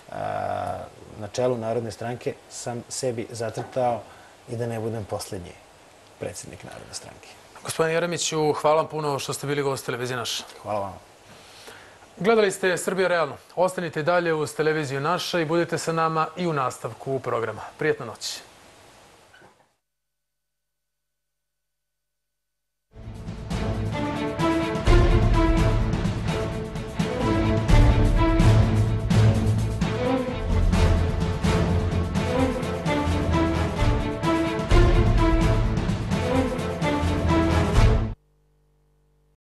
na čelu Narodne stranke sam sebi zacrtao i da ne budem posljednji predsjednik Narodne stranke. Gospodine Jeremiću, hvala vam puno što ste bili gost televizije Naša. Hvala vam. Gledali ste Srbija realno. Ostanite dalje uz televiziju Naša i budite sa nama i u nastavku programa. Prijetna noć.